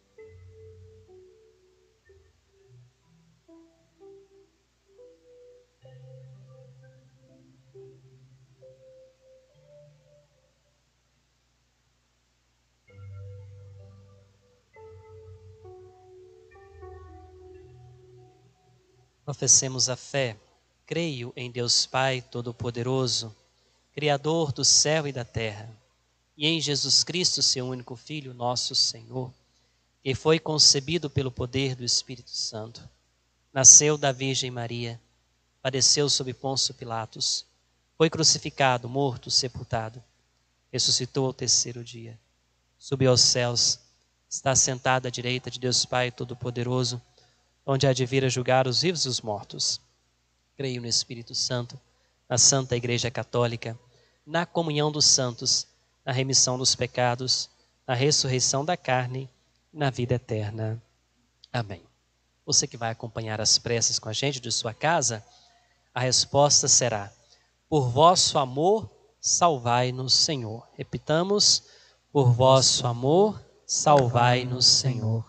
Professemos a fé. Creio em Deus Pai Todo-Poderoso, Criador do céu e da terra, e em Jesus Cristo, seu único Filho, nosso Senhor, que foi concebido pelo poder do Espírito Santo. Nasceu da Virgem Maria, padeceu sob Pôncio Pilatos, foi crucificado, morto, sepultado, ressuscitou ao 3º dia, subiu aos céus, está sentado à direita de Deus Pai Todo-Poderoso, onde há de vir a julgar os vivos e os mortos. Creio no Espírito Santo, na Santa Igreja Católica, na comunhão dos santos, na remissão dos pecados, na ressurreição da carne e na vida eterna. Amém. Você que vai acompanhar as preces com a gente de sua casa, a resposta será: por vosso amor, salvai-nos, Senhor. Repitamos: por vosso amor, salvai-nos, Senhor.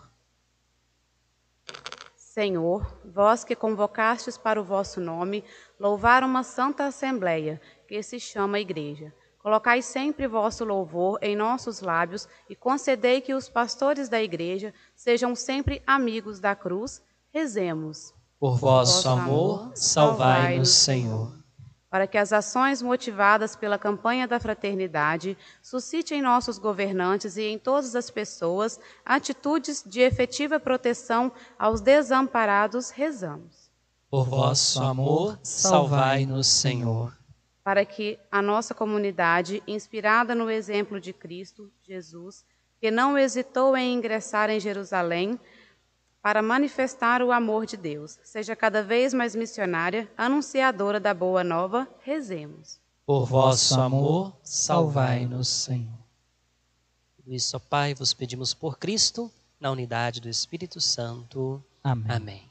Senhor, vós que convocastes para o vosso nome, louvar uma santa assembleia, que se chama Igreja. Colocai sempre vosso louvor em nossos lábios e concedei que os pastores da Igreja sejam sempre amigos da cruz. Rezemos. Por vosso amor, salvai-nos, Senhor. Para que as ações motivadas pela campanha da fraternidade suscite em nossos governantes e em todas as pessoas atitudes de efetiva proteção aos desamparados, rezamos. Por vosso amor, salvai-nos, Senhor. Para que a nossa comunidade, inspirada no exemplo de Cristo, Jesus, que não hesitou em ingressar em Jerusalém para manifestar o amor de Deus, seja cada vez mais missionária, anunciadora da boa nova, rezemos. Por vosso amor, salvai-nos, Senhor. Tudo isso, ó Pai, vos pedimos por Cristo, na unidade do Espírito Santo. Amém. Amém.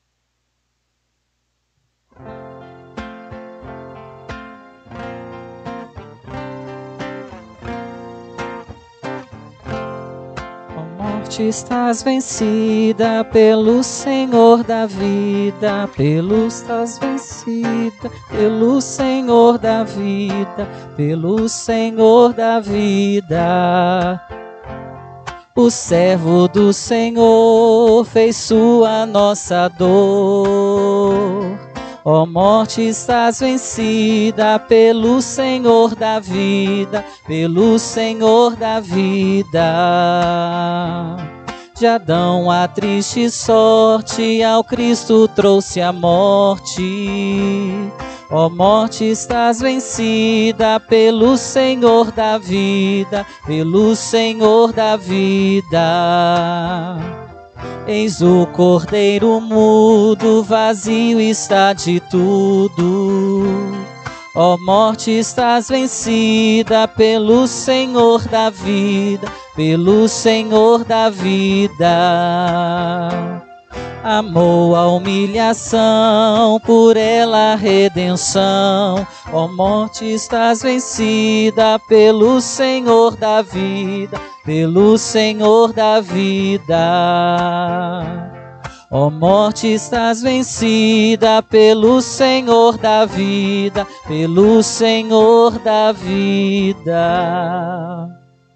Estás vencida pelo Senhor da vida, estás vencida pelo Senhor da vida, pelo Senhor da vida. O servo do Senhor fez sua nossa dor, Ó morte, estás vencida pelo Senhor da vida, pelo Senhor da vida. De Adão a triste sorte, ao Cristo trouxe a morte. Ó morte, estás vencida pelo Senhor da vida, pelo Senhor da vida. Eis o cordeiro mudo, vazio está de tudo. Ó morte, estás vencida pelo Senhor da vida, pelo Senhor da vida. Amou a humilhação, por ela a redenção. Ó morte, estás vencida pelo Senhor da vida, pelo Senhor da vida. Ó morte, estás vencida pelo Senhor da vida, pelo Senhor da vida.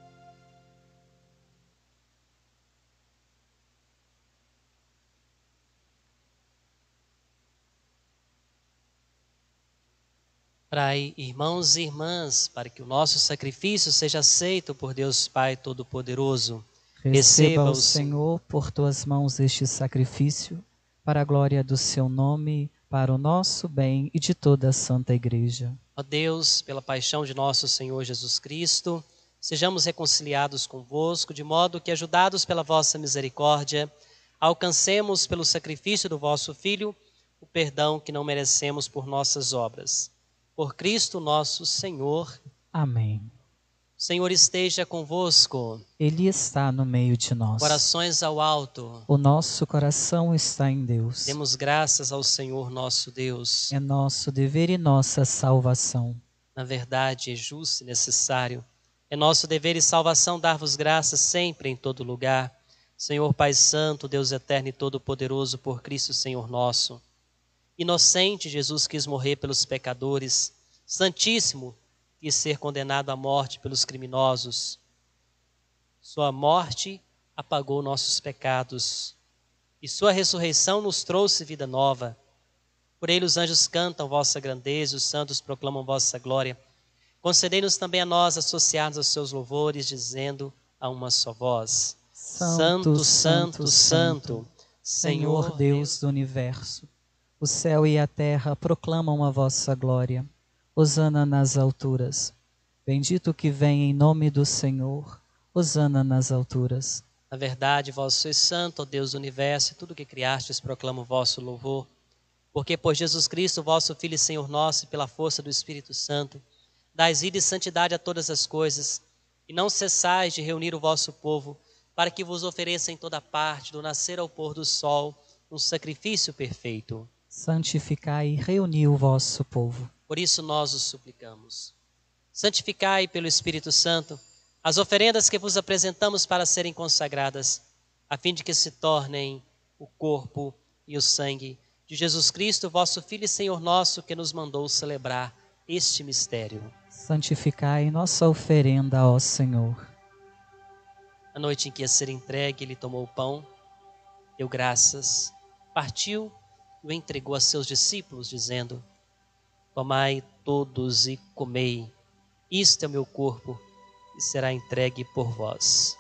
Orai, irmãos e irmãs, para que o nosso sacrifício seja aceito por Deus Pai Todo-Poderoso. Receba o Senhor por tuas mãos este sacrifício, para a glória do seu nome, para o nosso bem e de toda a Santa Igreja. Ó Deus, pela paixão de nosso Senhor Jesus Cristo, sejamos reconciliados convosco, de modo que, ajudados pela vossa misericórdia, alcancemos pelo sacrifício do vosso Filho o perdão que não merecemos por nossas obras. Por Cristo nosso Senhor. Amém. O Senhor esteja convosco. Ele está no meio de nós. Corações ao alto. O nosso coração está em Deus. Demos graças ao Senhor nosso Deus. É nosso dever e nossa salvação. Na verdade, é justo e necessário. É nosso dever e salvação dar-vos graças sempre, em todo lugar. Senhor Pai Santo, Deus eterno e todo-poderoso, por Cristo Senhor nosso. Inocente, Jesus quis morrer pelos pecadores. Santíssimo, quis ser condenado à morte pelos criminosos. Sua morte apagou nossos pecados. E sua ressurreição nos trouxe vida nova. Por ele os anjos cantam vossa grandeza, os santos proclamam vossa glória. Concedei-nos também a nós associar-nos aos seus louvores, dizendo a uma só voz: Santo, Santo, Santo, Senhor Deus do universo. O céu e a terra proclamam a vossa glória. Hosana nas alturas. Bendito que vem em nome do Senhor. Hosana nas alturas. Na verdade, vós sois santo, ó Deus do universo, e tudo que criastes proclama o vosso louvor. Porque por Jesus Cristo, vosso Filho e Senhor nosso, e pela força do Espírito Santo, dais vida e santidade a todas as coisas, e não cessais de reunir o vosso povo, para que vos ofereça em toda parte, do nascer ao pôr do sol, um sacrifício perfeito. Santificai e reuni o vosso povo. Por isso nós os suplicamos. Santificai pelo Espírito Santo as oferendas que vos apresentamos para serem consagradas, a fim de que se tornem o corpo e o sangue de Jesus Cristo, vosso Filho e Senhor nosso, que nos mandou celebrar este mistério. Santificai nossa oferenda, ó Senhor. Na noite em que ia ser entregue, ele tomou o pão, deu graças, partiu e o entregou a seus discípulos, dizendo: Tomai todos e comei, isto é o meu corpo, e será entregue por vós.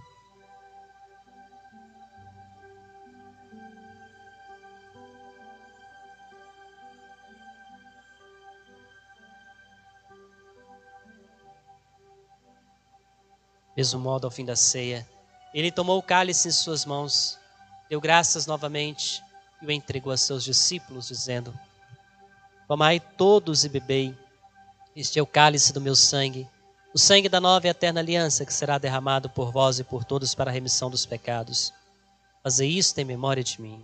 Mesmo modo, ao fim da ceia, ele tomou o cálice em suas mãos, deu graças novamente e o entregou a seus discípulos, dizendo: Tomai todos e bebei, este é o cálice do meu sangue, o sangue da nova e eterna aliança, que será derramado por vós e por todos para a remissão dos pecados. Fazei isto em memória de mim.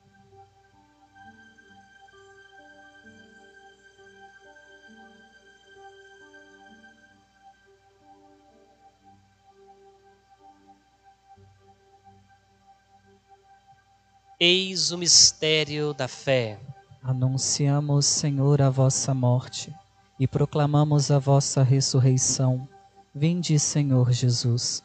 Eis o mistério da fé. Anunciamos, Senhor, a vossa morte e proclamamos a vossa ressurreição. Vinde, Senhor Jesus.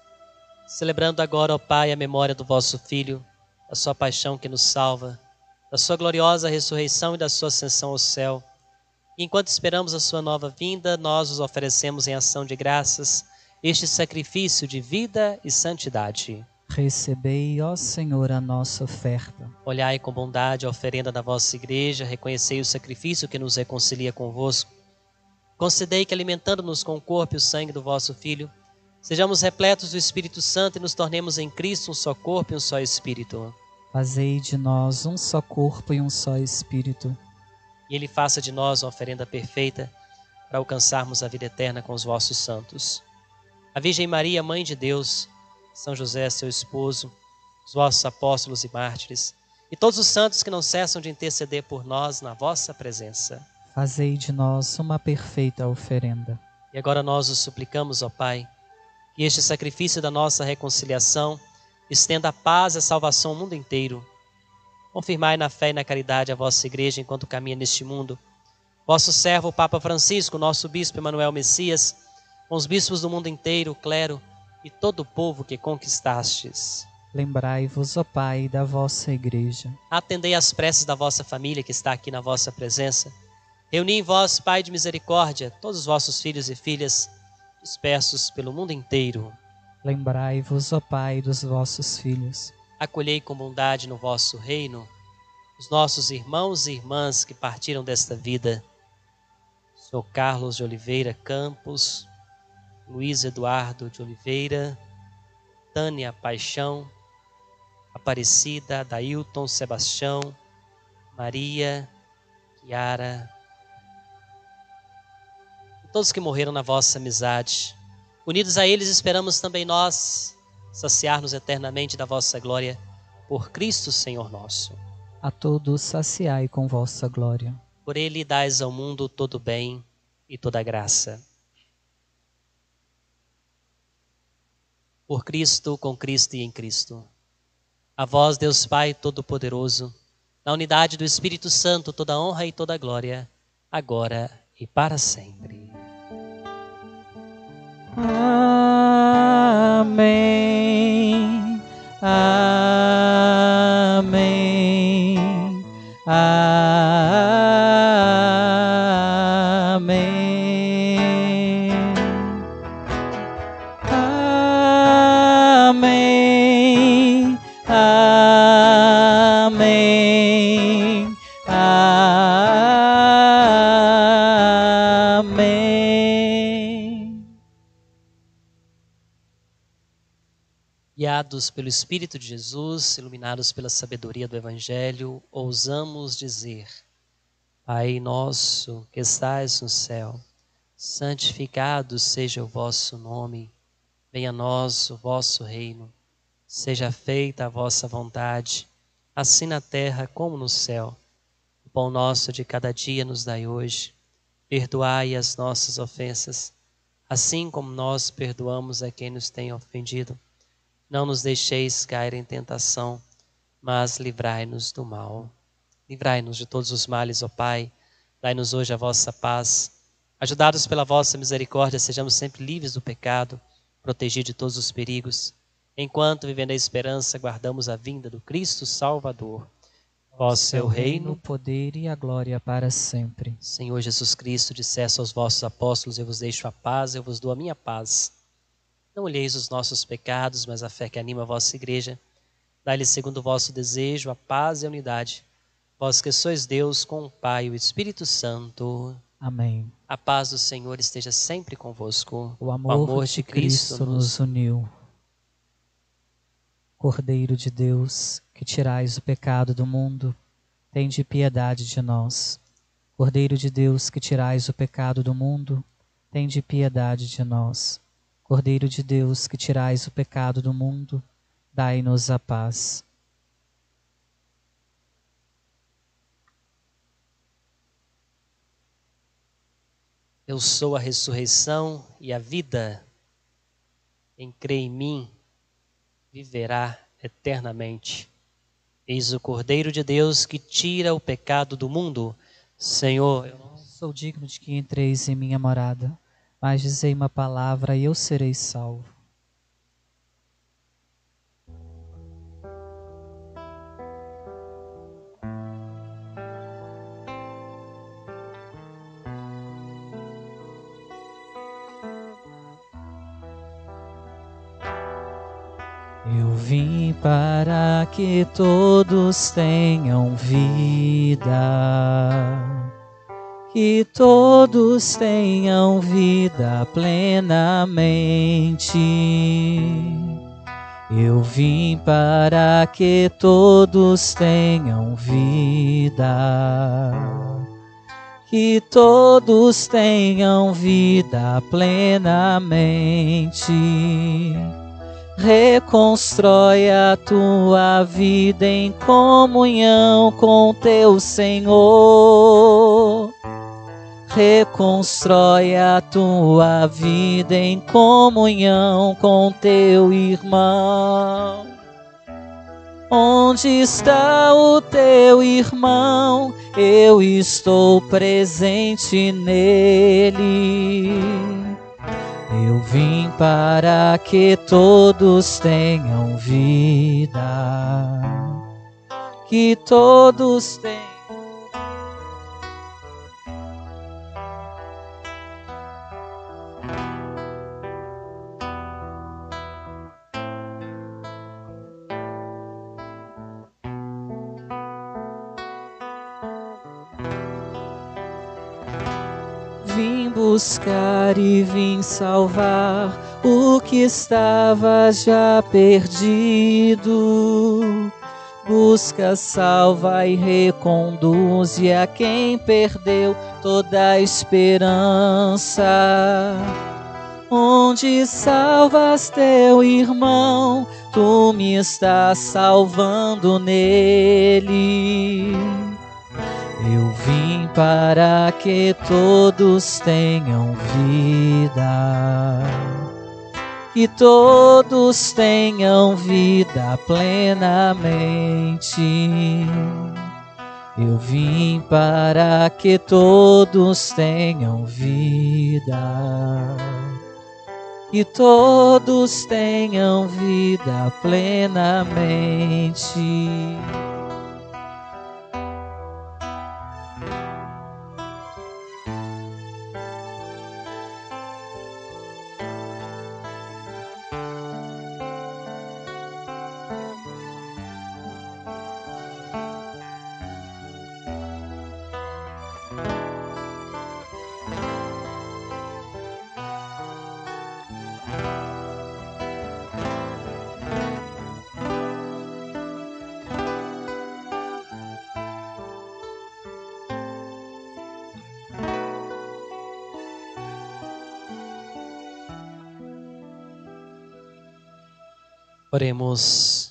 Celebrando agora, ó Pai, a memória do vosso Filho, a sua paixão que nos salva, da sua gloriosa ressurreição e da sua ascensão ao céu. E enquanto esperamos a sua nova vinda, nós os oferecemos em ação de graças este sacrifício de vida e santidade. Recebei, ó Senhor, a nossa oferta. Olhai com bondade a oferenda da vossa igreja, reconhecei o sacrifício que nos reconcilia convosco. Concedei que, alimentando-nos com o corpo e o sangue do vosso Filho, sejamos repletos do Espírito Santo e nos tornemos em Cristo um só corpo e um só Espírito. Fazei de nós um só corpo e um só Espírito. E Ele faça de nós uma oferenda perfeita para alcançarmos a vida eterna com os vossos santos. A Virgem Maria, Mãe de Deus, São José, seu esposo, os vossos apóstolos e mártires, e todos os santos que não cessam de interceder por nós na vossa presença. Fazei de nós uma perfeita oferenda. E agora nós os suplicamos, ó Pai, que este sacrifício da nossa reconciliação estenda a paz e a salvação ao mundo inteiro. Confirmai na fé e na caridade a vossa igreja enquanto caminha neste mundo. Vosso servo, o Papa Francisco, nosso bispo Emanuel Messias, com os bispos do mundo inteiro, o clero e todo o povo que conquistastes. Lembrai-vos, ó Pai, da vossa igreja. Atendei às preces da vossa família que está aqui na vossa presença. Reuni em vós, Pai de misericórdia, todos os vossos filhos e filhas, dispersos pelo mundo inteiro. Lembrai-vos, ó Pai, dos vossos filhos. Acolhei com bondade no vosso reino os nossos irmãos e irmãs que partiram desta vida. Sou Carlos de Oliveira Campos, Luiz Eduardo de Oliveira, Tânia Paixão, Aparecida, Adailton, Sebastião, Maria, Chiara, e todos que morreram na vossa amizade. Unidos a eles, esperamos também nós saciar-nos eternamente da vossa glória, por Cristo Senhor nosso. A todos saciai com vossa glória. Por Ele dais ao mundo todo bem e toda graça. Por Cristo, com Cristo e em Cristo. A vós, Deus Pai Todo-Poderoso, na unidade do Espírito Santo, toda honra e toda glória, agora e para sempre. Amém. Amém. Amém. Amém. Amém. Amém. Guiados pelo Espírito de Jesus, iluminados pela sabedoria do Evangelho, ousamos dizer: Pai nosso que estais no céu, santificado seja o vosso nome. Venha a nós o vosso reino. Seja feita a vossa vontade, assim na terra como no céu. O pão nosso de cada dia nos dai hoje. Perdoai as nossas ofensas, assim como nós perdoamos a quem nos tem ofendido. Não nos deixeis cair em tentação, mas livrai-nos do mal. Livrai-nos de todos os males, ó Pai. Dai-nos hoje a vossa paz. Ajudados pela vossa misericórdia, sejamos sempre livres do pecado, protegidos de todos os perigos. Enquanto, vivendo a esperança, guardamos a vinda do Cristo Salvador. Vosso é o reino, o poder e a glória para sempre. Senhor Jesus Cristo, disseste aos vossos apóstolos: eu vos deixo a paz, eu vos dou a minha paz. Não olheis os nossos pecados, mas a fé que anima a vossa igreja. Dai-lhe segundo o vosso desejo a paz e a unidade. Vós que sois Deus, com o Pai e o Espírito Santo. Amém. A paz do Senhor esteja sempre convosco. O amor de Cristo nos uniu. Cordeiro de Deus, que tirais o pecado do mundo, tende piedade de nós. Cordeiro de Deus, que tirais o pecado do mundo, tende piedade de nós. Cordeiro de Deus, que tirais o pecado do mundo, dai-nos a paz. Eu sou a ressurreição e a vida. Quem crê em mim viverá eternamente. Eis o Cordeiro de Deus que tira o pecado do mundo. Senhor, eu não sou digno de que entreis em minha morada, mas dizei uma palavra e eu serei salvo. Eu vim para que todos tenham vida, que todos tenham vida plenamente. Eu vim para que todos tenham vida, que todos tenham vida plenamente. Reconstrói a tua vida em comunhão com teu Senhor. Reconstrói a tua vida em comunhão com teu irmão. Onde está o teu irmão? Eu estou presente nele. Eu vim para que todos tenham vida, que todos tenham. Vim buscar e vim salvar o que estava já perdido. Busca, salva e reconduze a quem perdeu toda a esperança. Onde salvas teu irmão, tu me estás salvando nele. Eu vim para que todos tenham vida, que todos tenham vida plenamente. Eu vim para que todos tenham vida, que todos tenham vida plenamente. Oremos.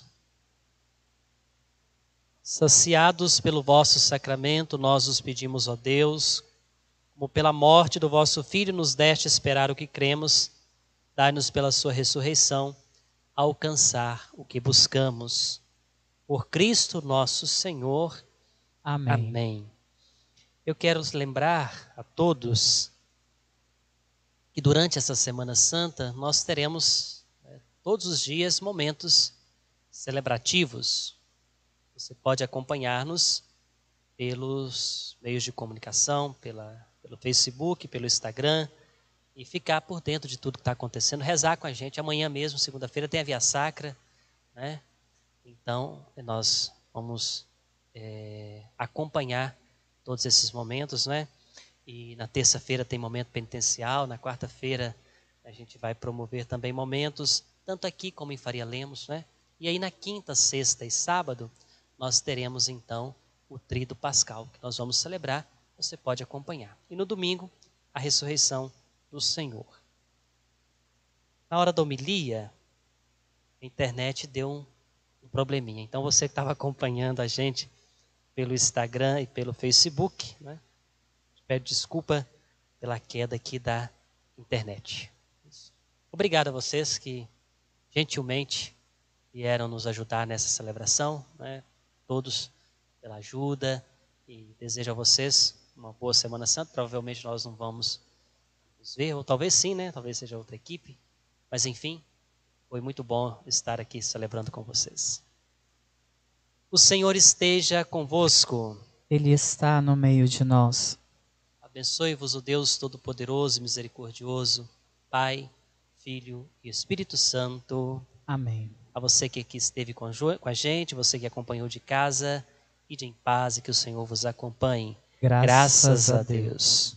Saciados pelo vosso sacramento, nós os pedimos, ó Deus, como pela morte do vosso Filho nos deste esperar o que cremos, dai-nos pela sua ressurreição alcançar o que buscamos. Por Cristo nosso Senhor. Amém. Amém. Eu quero lembrar a todos que durante essa Semana Santa nós teremos todos os dias momentos celebrativos. Você pode acompanhar-nos pelos meios de comunicação, pelo Facebook, pelo Instagram, e ficar por dentro de tudo que está acontecendo, rezar com a gente. Amanhã mesmo, segunda-feira, tem a Via Sacra, né? Então, nós vamos acompanhar todos esses momentos, né? E na terça-feira tem momento penitencial, na quarta-feira a gente vai promover também momentos, tanto aqui como em Faria Lemos, né? E aí na quinta, sexta e sábado, nós teremos então o Tríduo Pascal, que nós vamos celebrar, você pode acompanhar. E no domingo, a ressurreição do Senhor. Na hora da homilia, a internet deu um probleminha. Então você que estava acompanhando a gente pelo Instagram e pelo Facebook, né? Peço desculpa pela queda aqui da internet. Obrigado a vocês que gentilmente vieram nos ajudar nessa celebração, né? Todos pela ajuda, e desejo a vocês uma boa Semana Santa. Provavelmente nós não vamos nos ver, ou talvez sim, né? Talvez seja outra equipe, mas enfim, foi muito bom estar aqui celebrando com vocês. O Senhor esteja convosco. Ele está no meio de nós. Abençoe-vos o Deus Todo-Poderoso e Misericordioso, Pai, Filho e Espírito Santo. Amém. A você que aqui esteve com a gente, você que acompanhou de casa, ide em paz e que o Senhor vos acompanhe. Graças a Deus.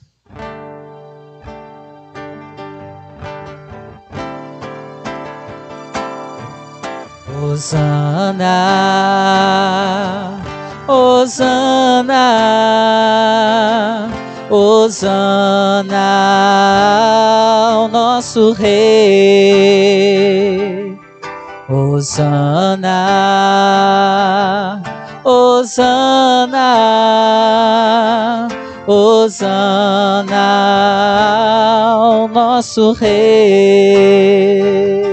Hosana, Hosana, Hosana ao nosso Rei. Hosana, Hosana, Hosana ao nosso Rei.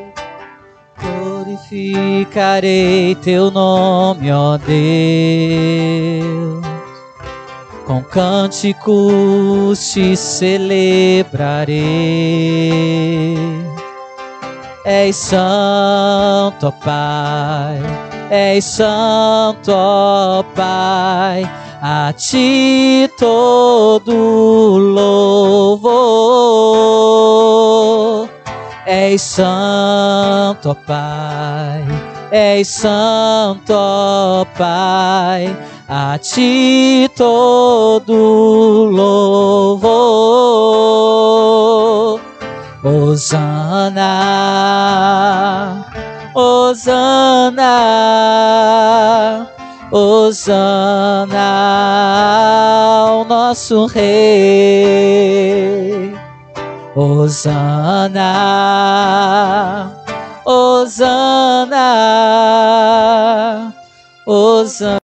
Glorificarei teu nome, ó Deus, com cânticos te celebrarei. És santo, ó Pai, és santo, ó Pai, a ti todo louvor. És santo, ó Pai, és santo, ó Pai, a ti todo louvor. Hosana, Hosana, Hosana ao nosso Rei. Hosana, Hosana, Hosana.